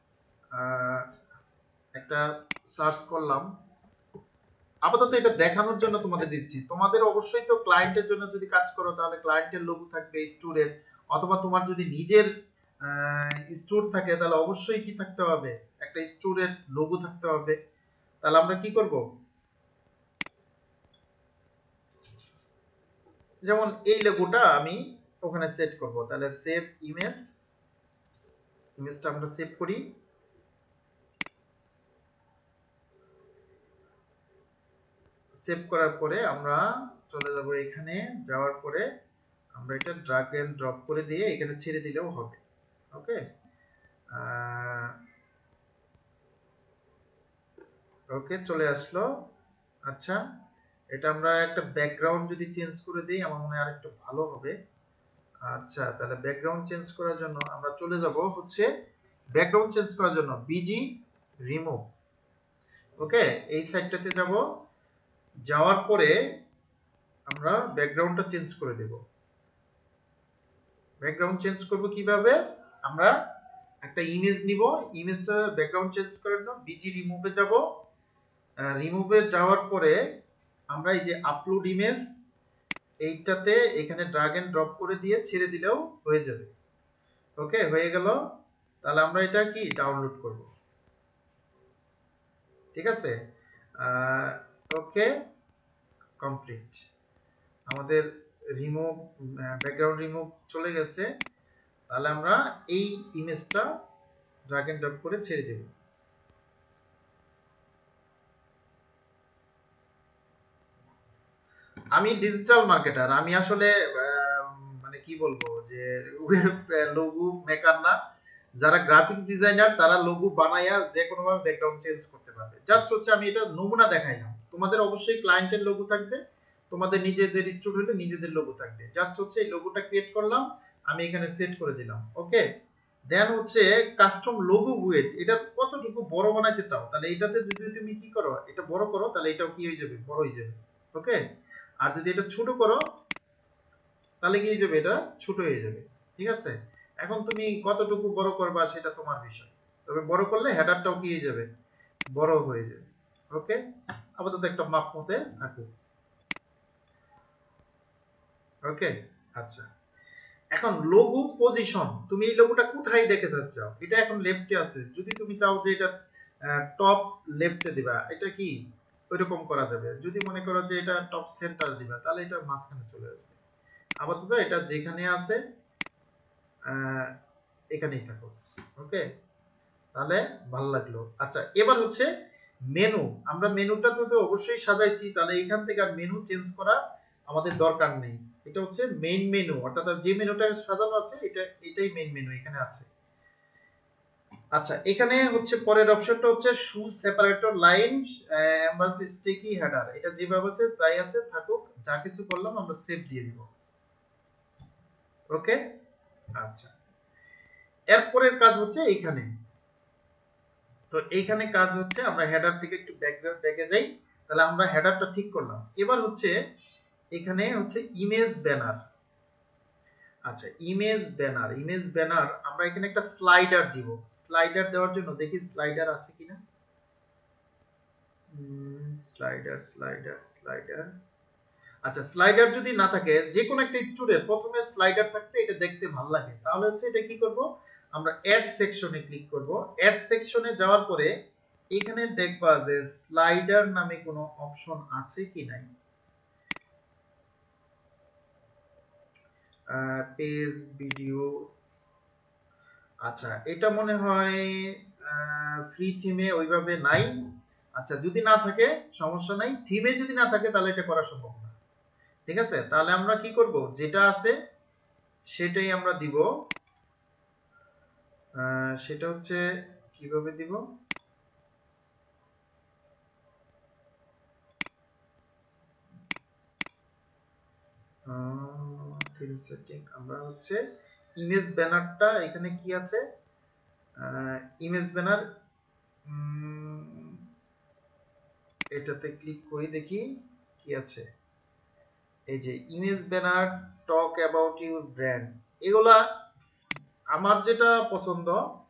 একটা সার্চ করলাম, আপাতত এটা দেখানোর জন্য তোমাদের দিচ্ছি। তোমাদের অবশ্যই তো ক্লায়েন্টের জন্য যদি কাজ করো তাহলে ক্লায়েন্টের লোগো থাকবে স্টোরের, অথবা তোমার যদি নিজের স্টোর থাকে তাহলে অবশ্যই কি থাকতে হবে, একটা স্টোরের লোগো থাকতে হবে। তাহলে আমরা কি করব, যেমন এই লোগোটা আমি ওখানে সেট করব, তাহলে সেভ ইমেজ, ইমেজটা আমরা সেভ করি। সেভ করার পরে আমরা চলে যাব এখানে, যাওয়ার পরে আমরা এটা ড্র্যাগ এন্ড ড্রপ করে দিয়ে এখানে ছেড়ে দিলেও হবে। ওকে, ওকে চলে আসলো। আচ্ছা, এটা আমরা একটা ব্যাকগ্রাউন্ড যদি চেঞ্জ করে দিই আমার মনে হয় আরেকটু ভালো হবে। আচ্ছা, তাহলে ব্যাকগ্রাউন্ড চেঞ্জ করার জন্য আমরা চলে যাব হচ্ছে ব্যাকগ্রাউন্ড চেঞ্জ করার জন্য বিজি রিমুভ। ওকে, এই সাইডটাতে যাব, যাওয়ার পরে আমরা ব্যাকগ্রাউন্ডটা চেঞ্জ করে দেব। ব্যাকগ্রাউন্ড চেঞ্জ করব কিভাবে? আমরা একটা ইমেজ নিব, ইমেজটা ব্যাকগ্রাউন্ড চেঞ্জ করার জন্য বিজি রিমুভে যাব। রিমুভে যাওয়ার পরে আমরা এই যে আপলোড ইমেজ এইটাতে এখানে ড্র্যাগ এন্ড ড্রপ করে দিয়ে ছেড়ে দিলেও হয়ে যাবে। ওকে, হয়ে গেল। তাহলে আমরা এটা কি ডাউনলোড করব, ঠিক আছে। Okay, complete. আমাদের রিমুভ, ব্যাকগ্রাউন্ড রিমুভ চলে গেছে। তাহলে আমরা এই ইমেজটা ড্র্যাগ এন্ড ড্রপ করে ছেড়ে দেব। আমি ডিজিটাল মার্কেটার, আমি আসলে মানে কি বলবো যে ওয়েব লোগো মেকার না। যারা গ্রাফিক ডিজাইনার তারা লোগো বানায়া যে কোনো ভাবে ব্যাকগ্রাউন্ড চেঞ্জ করতে পারবে। জাস্ট হচ্ছে আমি এটা নমুনা দেখাইলাম। তোমাদের অবশ্যই ক্লায়েন্টের লোগো থাকবে, তোমাদের নিজেদের স্টুডিওতে নিজেদের লোগো থাকবে। জাস্ট হচ্ছে এই লোগোটা ক্রিয়েট করলাম, আমি এখানে সেট করে দিলাম। ওকে, দেন হচ্ছে কাস্টম লোগো ওয়েট, এটা কতটুকু বড় বানাইতে চাও, তাহলে এটাতে যদি তুমি কি করো, এটা বড় করো, তাহলে এটাও কি হয়ে যাবে, বড় হয়ে যাবে। ওকে, আর যদি এটা ছোট করো তাহলে কি হয়ে যাবে, এটা ছোট হয়ে যাবে। ঠিক আছে, এখন তুমি কতটুকু বড় করবা সেটা তোমার বিষয়, তবে বড় করলে হেডারটাও কি হয়ে যাবে, বড় হয়ে যাবে। ওকে, আপাতত একটা মাপ মতে থাকুক। ওকে, আচ্ছা, এখন লোগো পজিশন, তুমি এই লোগোটা কোথায় দেখতে চাও? এটা এখন লেফটে আছে, যদি তুমি চাও যে এটা টপ লেফটে দিবা, এটা কি ওইরকম করা যাবে। যদি মনে করো যে এটা টপ সেন্টার দিবা, তাহলে এটা মাঝখানে চলে আসবে। আপাতত এটা যেখানে আছে এখানেই থাকো। ওকে, তাহলে ভালো লাগলো। আচ্ছা, এবার হচ্ছে মেনু, আমরা মেনুটা তো অবশ্যই সাজাইছি, তাহলে এখান থেকে আর মেনু চেঞ্জ করা আমাদের দরকার নেই। এটা হচ্ছে মেইন মেনু, অর্থাৎ যে মেনুটা সাজানো আছে এটাই মেইন মেনু এখানে আছে। আচ্ছা, এখানে হচ্ছে পরের অপশনটা হচ্ছে show separator line embassy sticky header, এটা যেভাবে আছে তাই আছে থাকুক, যা কিছু করলাম আমরা সেভ দিয়ে দিব। ওকে, আচ্ছা, এরপরের কাজ হচ্ছে এইখানে। তো এইখানে কাজ হচ্ছে আমরা হেডার থেকে একটু ব্যাকে যাই, তাহলে আমরা হেডারটা ঠিক করলাম। এবার হচ্ছে এখানে হচ্ছে ইমেজ ব্যানার। আচ্ছা, ইমেজ ব্যানার, ইমেজ ব্যানার আমরা এখানে একটা স্লাইডার দিব। স্লাইডার দেওয়ার জন্য দেখি স্লাইডার আছে কিনা। স্লাইডার স্লাইডার স্লাইডার, আচ্ছা, স্লাইডার যদি না থাকে, যে কোনো একটা স্টুডেন্ট প্রথমে স্লাইডার থাকতে এটা দেখতে ভালো লাগে, তাহলে হচ্ছে এটা কি করব, আমরা অ্যাড সেকশনে ক্লিক করব। অ্যাড সেকশনে যাওয়ার পরে এখানে দেখবা যে স্লাইডার নামে কোনো অপশন আছে কি নাই। পেজ ভিডিও, আচ্ছা, এটা মনে হয় ফ্রি থিমে ওইভাবে নাই। আচ্ছা, যদি না থাকে সমস্যা নাই, থিমে যদি না থাকে তাহলে এটা করা সম্ভব না। ঠিক আছে, তাহলে আমরা কি করব, যেটা আছে সেটাই আমরা দিব। সেটা হচ্ছে কিভাবে দিব, থিম সেটিং, আমরা হচ্ছে ইমেজ ব্যানারটা এখানে কি আছে, ইমেজ ব্যানার, এটাতে ক্লিক করি দেখি কি আছে। এই যে image banner, talk about your brand, এগুলা আমার যেটা পছন্দ,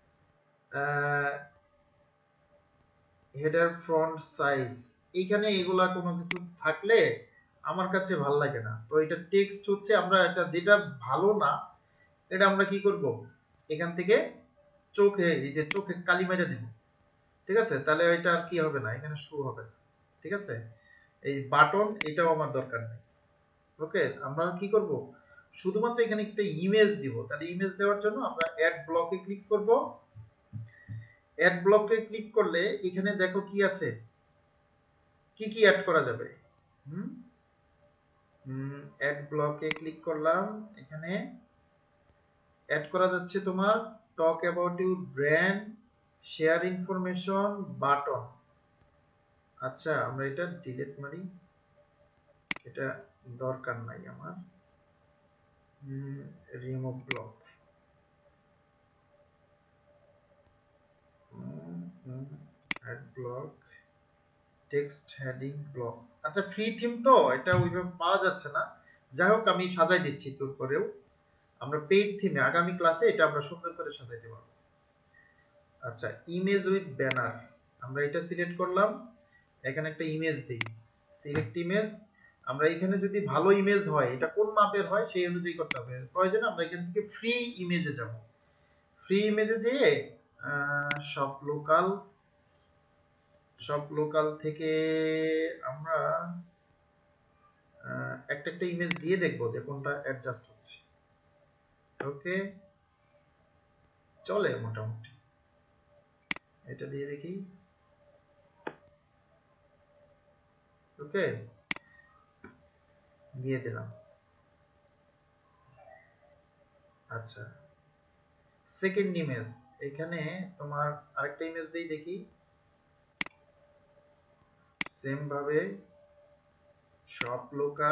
হেডার ফ্রন্ট সাইজ, এইখানে এগুলা কোনো কিছু থাকলে আমার কাছে ভালো লাগে না। তো এটা টেক্সট হচ্ছে আমরা এটা যেটা ভালো না এটা আমরা কি করব, এখান থেকে চোখে, এই যে চোখে কালি মেরে দিব। ঠিক আছে, তাহলে এটা আর কি হবে না, এখানে শো হবে না। ঠিক আছে, এই বাটন এটাও আমার দরকার নেই। ওকে, আমরা কি করব, শুধুমাত্র এখানে একটা ইমেজ দিব। তাহলে ইমেজ দেওয়ার জন্য আমরা অ্যাড ব্লকে ক্লিক করব। অ্যাড ব্লকে ক্লিক করলে এখানে দেখো কি আছে, কি কি অ্যাড করা যাবে। অ্যাড ব্লকে ক্লিক করলাম, এখানে অ্যাড করা যাচ্ছে তোমার talk about your brand, share information, button. আচ্ছা আমরা এটা ডিলিট মারি, এটা দরকার নাই আমার। Remove block, add block, text heading block. আচ্ছা ফ্রি থিম তো এটা ওইভাবে পাওয়া যাচ্ছে না, যাই হোক আমি সাজাই দিচ্ছি তোর করেও। আমরা পেইড থিমে আগামী ক্লাসে এটা আমরা সুন্দর করে সাজাইতে পারবো। আচ্ছা ইমেজ উইথ ব্যানার, আমরা এটা সিলেক্ট করলাম, এখানে একটা ইমেজ দেই, সিলেক্ট ইমেজ। আমরা এখানে যদি ভালো ইমেজ হয়, এটা কোন মাপের হয় সেই অনুযায়ী করতে হবে। প্রয়োজনে আমরা এখান থেকে ফ্রি ইমেজে যাব। ফ্রি ইমেজে যেয়ে সব লোকাল থেকে আমরা একটা ইমেজ দিয়ে দেখবো যে কোনটা অ্যাডজাস্ট হচ্ছে। ওকে চলে মোটামুটি, এটা দিয়ে দেখি। ওকে দিয়ে দিলাম। আচ্ছা সেকেন্ড ইমেজ, এখানে তোমার আরেকটা ইমেজ দেই দেখি, সেম ভাবে সব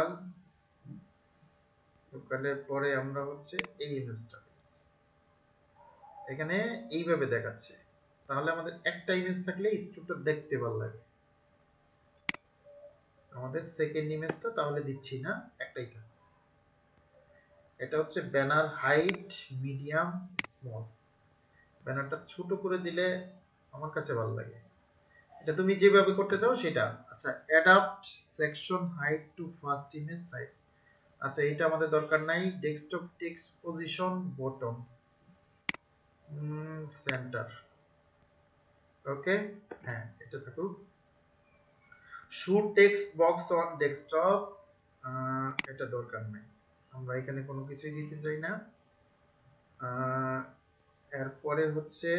লোকালের পরে আমরা হচ্ছে এই ইমেজটা এখানে এইভাবে দেখাচ্ছে। তাহলে আমাদের একটা ইমেজ থাকলে স্টুডটা দেখতে ভালো লাগে। আমাদের সেকেন্ড ইমেজটা তাহলে দিচ্ছি না, একটাই থাকে। এটা হচ্ছে ব্যানার হাইট মিডিয়াম স্মল। ব্যানারটা ছোট করে দিলে আমার কাছে ভালো লাগে, এটা তুমি যেভাবে করতে চাও সেটা। আচ্ছা adapt section height to first image size. আচ্ছা এটা আমাদের দরকার নাই। Desktop text position bottom centre. Okay হ্যাঁ এটা থাকুক। Show text box on desktop, এটা দরকার নাই, আমরা এখানে কোনো কিছুই দিতে চাই না। এরপরে হচ্ছে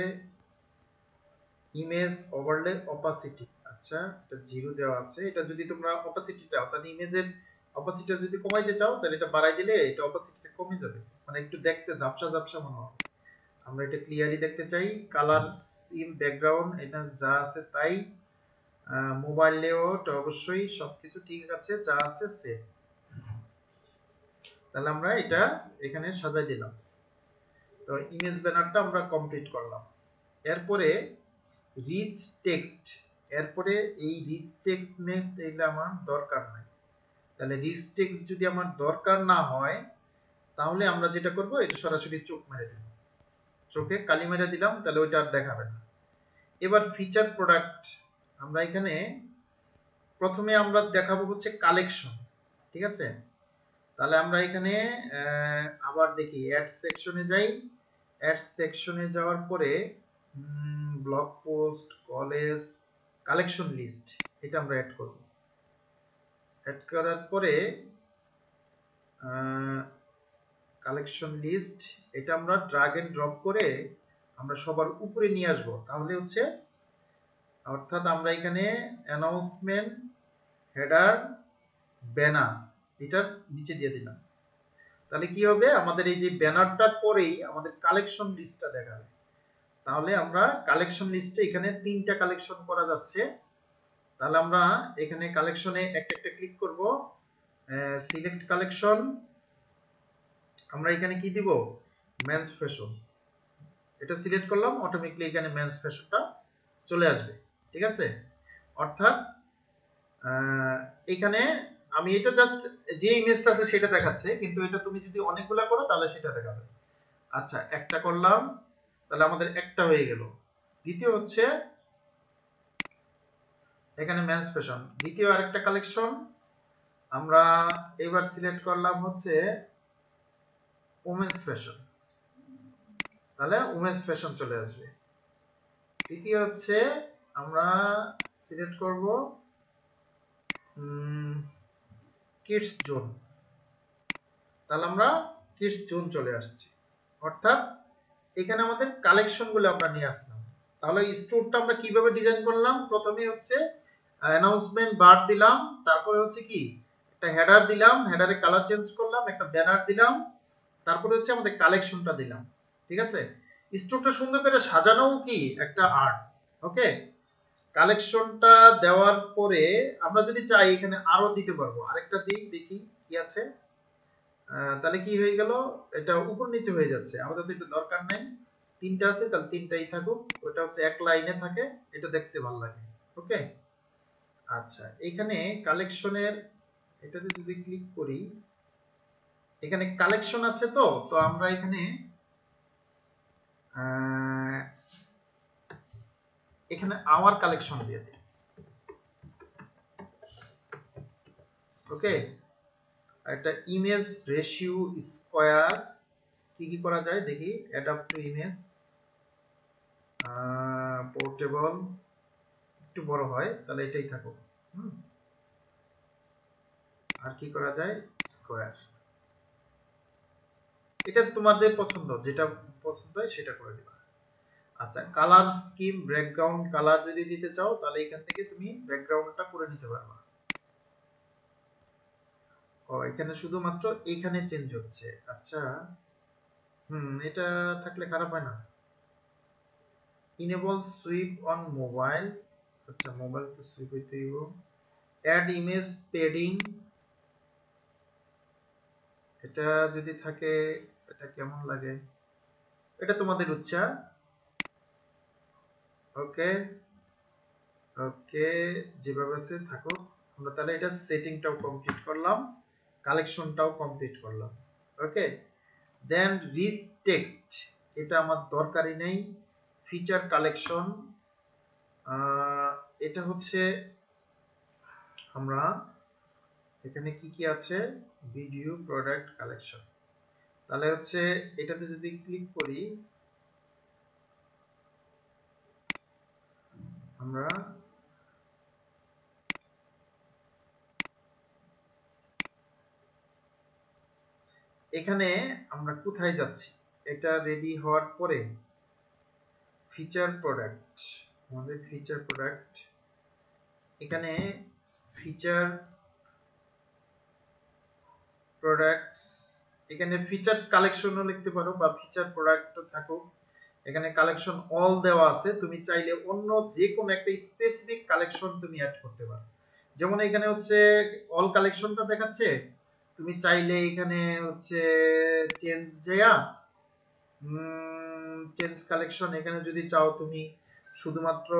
ইমেজ ওভারলে অপাসিটি। আচ্ছা এটা 0 দেওয়া আছে, এটা যদি তোমরা অপাসিটি চাও তাহলে ইমেজের অপাসিটি যদি কমাইতে চাও তাহলে এটা বাড়াই দিলে এটা অপাসিটিটা কমে যাবে, মানে একটু দেখতে ঝাপসা ঝাপসা মনে হবে। আমরা এটা ক্লিয়ারলি দেখতে চাই। কালার সিম ব্যাকগ্রাউন্ড এটা যা আছে তাই। মোবাইল লেআউট অবশ্যই সবকিছু ঠিক আছে, যা আছে সেম। তাহলে আমরা এটা এখানে সাজাই দিলাম। তো ইমেজ ব্যানারটা আমরা কমপ্লিট করলাম। এরপরে রিচ টেক্সট, এরপরে এই রিচ টেক্সট নেক্সট এগুলো আমার দরকার নাই। তাহলে রিচ টেক্সট যদি আমার দরকার না হয় তাহলে আমরা যেটা করব, এটা সরাসরি চোখ মেরে দেব, চোখে কালি মেরে দিলাম, তাহলে ওইটা আর দেখাবে না। এবার ফিচার প্রোডাক্ট, আমরা এখানে প্রথমে আমরা দেখাবো হচ্ছে কালেকশন, ঠিক আছে। তাহলে আমরা এখানে আবার দেখি অ্যাড সেকশনে যাই। অ্যাড সেকশনে যাওয়ার পরে blog post, college, collection list, এটা আমরা অ্যাড করব। অ্যাড করার পরে কালেকশন লিস্ট, এটা আমরা ড্রাগ এন্ড ড্রপ করে আমরা সবার উপরে নিয়ে আসব। তাহলে হচ্ছে অর্থাৎ আমরা এখানে অ্যানাউন্সমেন্ট, হেডার, ব্যানার এটার নিচে দিয়ে দিলাম। তাহলে কি হবে, আমাদের এই যে ব্যানারটার পরেই আমাদের কালেকশন লিস্টটা দেখাবে। তাহলে আমরা কালেকশন লিস্টে এখানে 3টা কালেকশন করা যাচ্ছে। তাহলে আমরা এখানে কালেকশনে একটা একটা ক্লিক করব, সিলেক্ট কালেকশন। আমরা এখানে কি দিব, মেন্স ফ্যাশন, এটা সিলেক্ট করলাম, অটোমেটিক্যালি এখানে মেন্স ফ্যাশনটা চলে আসবে, ঠিক আছে। অর্থাৎ এখানে আমি এটা জাস্ট যে ইমেজটা আছে সেটা দেখাচ্ছে, কিন্তু এটা তুমি যদি অনেকগুলা করো তাহলে সেটা দেখাবে। আচ্ছা একটা করলাম, তাহলে আমাদের একটা হয়ে গেল। দ্বিতীয় হচ্ছে এখানে মেন্স ফ্যাশন, দ্বিতীয় আরেকটা কালেকশন আমরা এবার সিলেক্ট করলাম হচ্ছে ওমেন্স ফ্যাশন, তাহলে ওমেন্স ফ্যাশন চলে আসবে। তৃতীয় হচ্ছে আমরা সিলেক্ট করব কিডস জোন, তাহলে আমরা কিডস জোন চলে আসছি, অর্থাৎ এখানে আমাদের কালেকশন গুলো আমরা নিয়ে আসলাম। তাহলে স্টোরটা আমরা কিভাবে ডিজাইন করলাম, প্রথমে হচ্ছে অ্যানাউন্সমেন্ট বার দিলাম, তারপরে হচ্ছে কি একটা হেডার দিলাম, হেডারে কালার চেঞ্জ করলাম, একটা ব্যানার দিলাম, তারপরে হচ্ছে আমাদের কালেকশনটা দিলাম। ঠিক আছে, স্টোরটা সুন্দর করে সাজানোও কি একটা আর্ট। ওকে, কালেকশনটা দেওয়ার পরে আমরা যদি চাই এখানে আরো দিতে পারবো, আরেকটা দিই, দেখি কি আছে। তাহলে কি হয়ে গেল, এটা উপর নিচে হয়ে যাচ্ছে, আমাদের তো এটা দরকার নাই, তিনটা আছে তাহলে তিনটাই থাকুক, ওটা হচ্ছে এক লাইনে থাকে, এটা দেখতে ভালো লাগে। ওকে, আচ্ছা এখানে কালেকশনের এটাতে যদি ক্লিক করি, এখানে কালেকশন আছে, তো তো আমরা এখানে এখানে আওয়ার কালেকশন দিয়ে দিই। ওকে, একটা ইমেজ রেশিও স্কয়ার কি কি করা যায় দেখি, অ্যাডাপ্ট টু ইমেজ, পোর্টেবল, একটু বড় হয় তাহলে এটাই থাকুক। আর কি করা যায়, স্কয়ার, এটা তোমাদের পছন্দ, যেটা পছন্দ হয় সেটা করে দিবা। আচ্ছা কালার স্কিম, ব্যাকগ্রাউন্ড কালার যদি দিতে চাও তাহলে এখান থেকে তুমি ব্যাকগ্রাউন্ডটা করে নিতে পারবা। ও এখানে শুধুমাত্র এখানে চেঞ্জ হচ্ছে, আচ্ছা এটা থাকলে খারাপ হয় না। ইনেবল সুইপ অন মোবাইল, আচ্ছা মোবাইল তো সুইপ হইতে হইব। অ্যাড ইমেজ পেডিং, এটা যদি থাকে এটা কেমন লাগে, এটা তোমাদের ইচ্ছা। ওকে ওকে, যেভাবে আছে থাকুক। আমরা তাহলে এটা সেটিংটাও কমপ্লিট করলাম, কালেকশনটাও কমপ্লিট করলাম। ওকে, দেন রিচ টেক্সট, এটা আমার দরকারই নেই। ফিচার কালেকশন, এটা হচ্ছে আমরা এখানে কি কি আছে, ভিডিও প্রোডাক্ট কালেকশন, তাহলে হচ্ছে এটাতে যদি ক্লিক করি আমরা এখানে আমরা কোথায় যাচ্ছি, এটা রেডি হওয়ার পরে ফিচার প্রোডাক্ট, আমাদের ফিচার প্রোডাক্ট, এখানে ফিচার প্রোডাক্টস, এখানে ফিচার কালেকশনও লিখতে পারো বা ফিচার প্রোডাক্টও থাকুক। এখানে কালেকশন অল দেওয়া আছে, তুমি চাইলে অন্য যে কোনো একটা স্পেসিফিক কালেকশন তুমি অ্যাড করতে পারো। যেমন এখানে হচ্ছে অল কালেকশনটা দেখাচ্ছে, তুমি চাইলে এখানে হচ্ছে চেঞ্জ যেয়া চেঞ্জ কালেকশন, এখানে যদি চাও তুমি শুধুমাত্র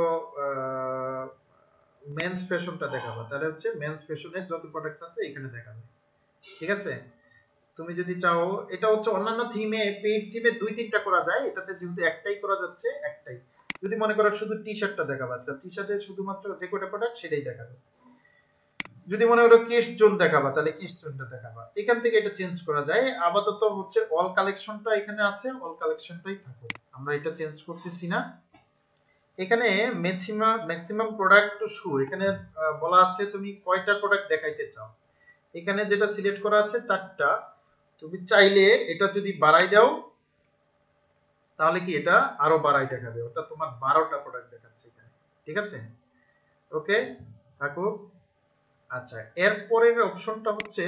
মেন্স ফ্যাশনটা দেখাবা, তাহলে হচ্ছে মেন্স ফ্যাশনের যত প্রোডাক্ট আছে এখানে দেখাবে। ঠিক আছে, তুমি যদি চাও, এটা হচ্ছে অন্যান্য থিমে, পেইড থিমে দুই তিনটা করা যায়, এটাতে যেহেতু একটাই করা যাচ্ছে একটাই। যদি মনে করো শুধু টি শার্টটা দেখাবা, টি শার্টে শুধুমাত্র যে কটা প্রোডাক্ট সেটাই দেখাবে। যদি মনে করো কিডস জোন দেখাবা তাহলে কিডস জোনটা দেখাবা, এখান থেকে এটা চেঞ্জ করা যায়। আপাতত হচ্ছে অল কালেকশনটা এখানে আছে, অল কালেকশনটাই থাকুক, আমরা এটা চেঞ্জ করতেছি না। এখানে ম্যাক্সিমাম প্রোডাক্ট টু শো, এখানে বলা আছে তুমি কয়টা প্রোডাক্ট দেখাইতে চাও, এখানে যেটা সিলেক্ট করা আছে 4টা, তুমি চাইলে এটা যদি বাড়াই দাও তাহলে কি এটা আরো বাড়াই দেখাবে, অর্থাৎ তোমার 12টা প্রোডাক্ট দেখাচ্ছে এখানে। ঠিক আছে, ওকে থাকুক। আচ্ছা এর পরের অপশনটা হচ্ছে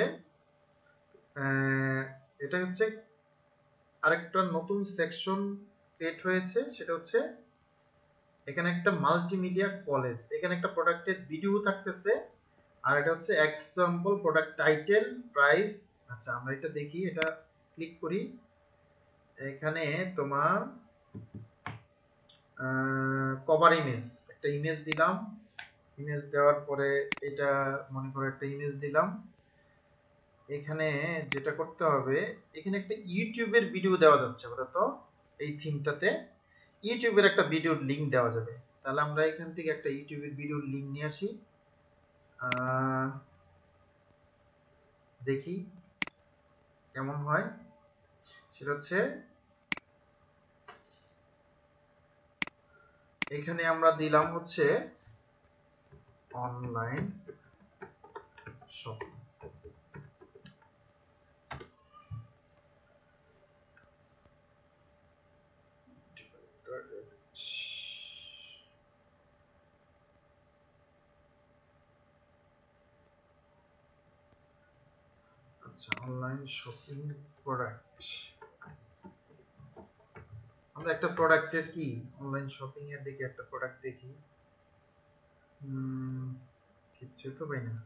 এটা হচ্ছে আরেকটা নতুন সেকশন ক্রিয়েট হয়েছে, সেটা হচ্ছে এখানে একটা মাল্টিমিডিয়া কলেজ, এখানে একটা প্রোডাক্টের ভিডিও থাকতেছে, আর এটা হচ্ছে এক্সাম্পল প্রোডাক্ট টাইটেল, প্রাইস। আচ্ছা আমরা এটা দেখি, এটা ক্লিক করি, এখানে তোমার কভার ইমেজ, একটা ইমেজ দিলাম, ইমেজ দেওয়ার পরে এটা মনে করো একটা ইমেজ দিলাম। এখানে যেটা করতে হবে, এখানে একটা ইউটিউবের ভিডিও দেওয়া যাচ্ছে, ওটা তো এই থিমটাতে ইউটিউবের একটা ভিডিওর লিংক দেওয়া যাবে। তাহলে আমরা এখান থেকে একটা ইউটিউবের ভিডিওর লিংক নিয়ে আসি, দেখি কেমন হয়। সেটা হচ্ছে এখানে আমরা দিলাম হচ্ছে অনলাইন শপিং, আচ্ছা অনলাইন শপিং প্রোডাক্ট, আমরা একটা প্রোডাক্টের কি অনলাইন শপিং এর দিকে একটা প্রোডাক্ট দেখি। কিচ্ছু তো পাই না।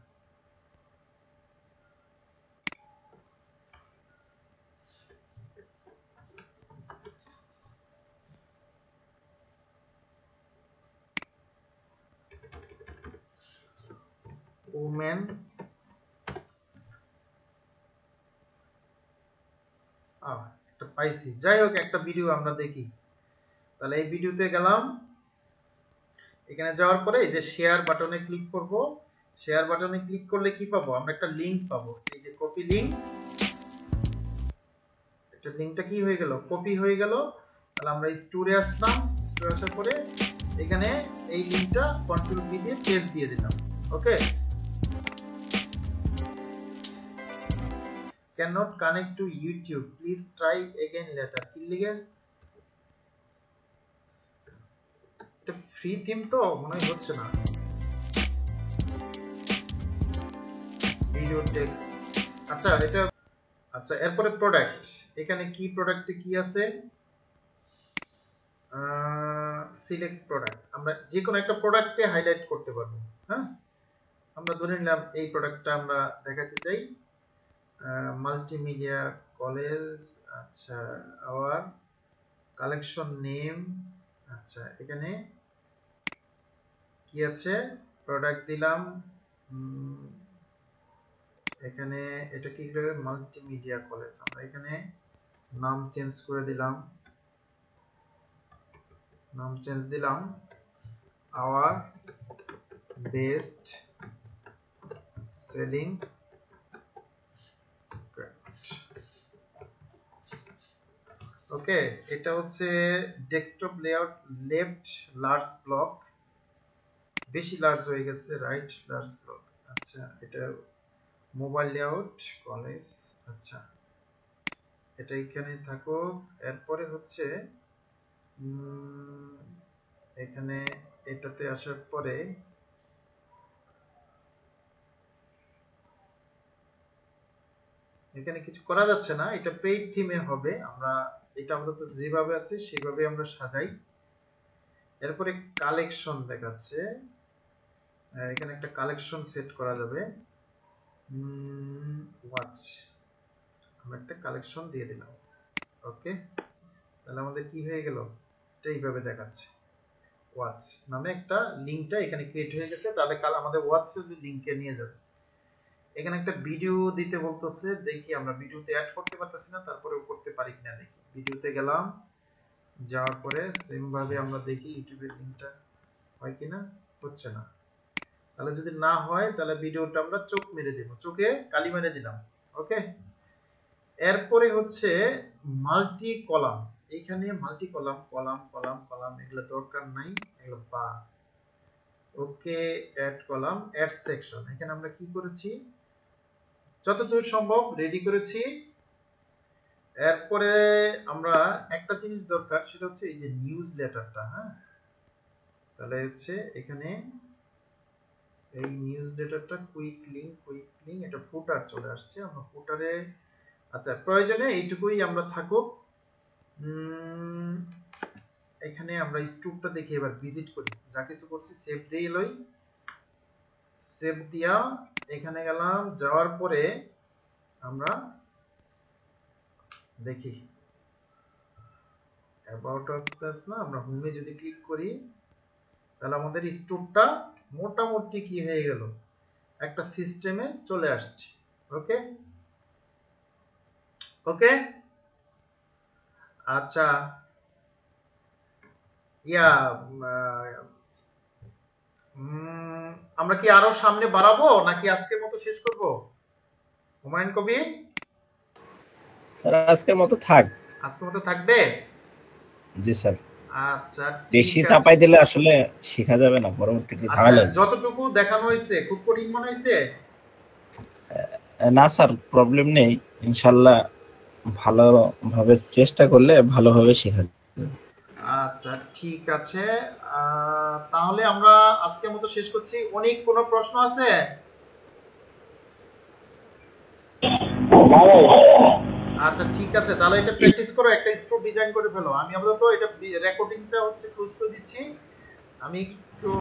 ওমেন একটা পাইছি, যাই হোক একটা ভিডিও আমরা দেখি। তাহলে এই ভিডিওতে গেলাম, এখানে যাওয়ার পরে এই যে শেয়ার বাটনে ক্লিক করব। শেয়ার বাটনে ক্লিক করলে কি পাবো, আমরা একটা লিংক পাবো, এই যে কপি লিংক। এটা লিংকটা কি হয়ে গেল, কপি হয়ে গেল। তাহলে আমরা স্টোরে আসলাম, স্টোরে আসার পরে এখানে এই লিংকটা কন্ট্রোল ভি দিয়ে পেস্ট দিয়ে দিলাম। ওকে, cannot connect to YouTube, please try again later। কি লিখে, এটা ফ্রি থিম তো মনে হচ্ছে না। ভিডিও টেক্সট, আচ্ছা এটা, আচ্ছা এরপরে প্রোডাক্ট, এখানে কি প্রোডাক্টে কি আছে, সিলেক্ট প্রোডাক্ট, আমরা যে কোনো একটা প্রোডাক্টে হাইলাইট করতে পারবো। হ্যাঁ, আমরা ধরে নিলাম এই প্রোডাক্টটা আমরা দেখাতে চাই, মাল্টিমিডিয়া কলেজ। আচ্ছা আওয়ার কালেকশন নেম, আচ্ছা এখানে কি আছে, প্রোডাক্ট দিলাম, এখানে এটা কি করে, মাল্টিমিডিয়া কলেজ। আমরা এখানে নাম চেঞ্জ করে দিলাম, নাম চেঞ্জ দিলাম আওয়ার বেস্ট সেলিং। ওকে, এটা হচ্ছে desktop layout, left large block, বেশি লার্জ হয়ে গেছে, রাইট লার্জ ব্লক। আচ্ছা এটা মোবাইল লেআউট কলেজ, আচ্ছা এটা এখানে থাকো। এরপরে হচ্ছে এখানে এটাতে আসার পরে এখানে কিছু করা যাচ্ছে না, এটা পেইড থিমে হবে। আমরা এটা আপাতত যেভাবে আছে সেভাবে আমরা সাজাই। এরপরে কালেকশন দেখাচ্ছে, এখানে একটা কালেকশন সেট করা যাবে, ওয়াচ, আমরা একটা কালেকশন দিয়ে দিলাম। ওকে, তাহলে আমাদের কি হয়ে গেল, এটা এইভাবে দেখাচ্ছে, ওয়াচ নামে একটা লিংকটা এখানে ক্রিয়েট হয়ে গেছে। তাহলে কাল আমাদের ওয়াচ লিংকে নিয়ে যাবে। এখানে একটা ভিডিও দিতে বলতেছে, দেখি আমরা ভিডিওতে অ্যাড করতে পারতেছি না, তারপরেও করতে পারি কিনা দেখি। ভিডিওতে গেলাম, যাওয়ার পরে সেম ভাবে আমরা দেখি ইউটিউবের লিংকটা হয় কিনা, হচ্ছে না। তাহলে যদি না হয় তাহলে ভিডিওটা আমরা চোখ মেরে দেব, চোখে কালি মেরে দিলাম। ওকে, এরপরে হচ্ছে মাল্টি কলাম, এখানে multi column, column column column এগুলো দরকার নাই, এগুলো বা। Okay, add column, add section, এখানে আমরা কি করেছি, যতদূর সম্ভব রেডি করেছি। এরপরে আমরা একটা জিনিস দরকার, সেটা হচ্ছে এই যে নিউজ লেটারটা। হ্যাঁ, তাহলে হচ্ছে এখানে এই নিউজ লেটারটা কুইক লিংক, এটা ফুটার চলে আসছে, আমরা ফুটারে, আচ্ছা প্রয়োজনে এইটুকুই আমরা থাকুক। এখানে আমরা স্টুকটা দেখি, এবার ভিজিট করি, যা কিছু করছি সেভ দিয়ে লই, সেভ দিয়া এখানে গেলাম, যাওয়ার পরে আমরা দেখি অ্যাবাউট আস প্লাস না, আমরা হোমে যদি ক্লিক করি তাহলে আমাদের স্টোরটা মোটামুটি কি হয়ে গেল, একটা সিস্টেমে চলে আসছে। ওকে ওকে, আচ্ছা ইয়া আমরা কি আরো সামনে বাড়াবো নাকি আজকের মতো শেষ করব? হুমায়ুন কবির স্যার আজকের মতো থাক, আজকের মতো থাকবে। জি স্যার। আচ্ছা, বেশি চাপাই দিলে আসলে শেখা যাবে না, পরবর্তীতে ঝামেলা। যতটুকু দেখানো হয়েছে খুব কঠিন মনে হয়েছে? না স্যার, প্রবলেম নেই, ইনশাআল্লাহ ভালোভাবে চেষ্টা করলে ভালোভাবে শেখা যাবে। আচ্ছা ঠিক আছে, তাহলে আমরা আজকের মতো শেষ করছি। অনেক কোনো প্রশ্ন আছে? আচ্ছা ঠিক আছে, তাহলে এটা প্র্যাকটিস করো, একটা স্টোর ডিজাইন করে ফেলো। আমি আপাতত এটা রেকর্ডিংটা হচ্ছে ক্লোজ করে দিচ্ছি। আমি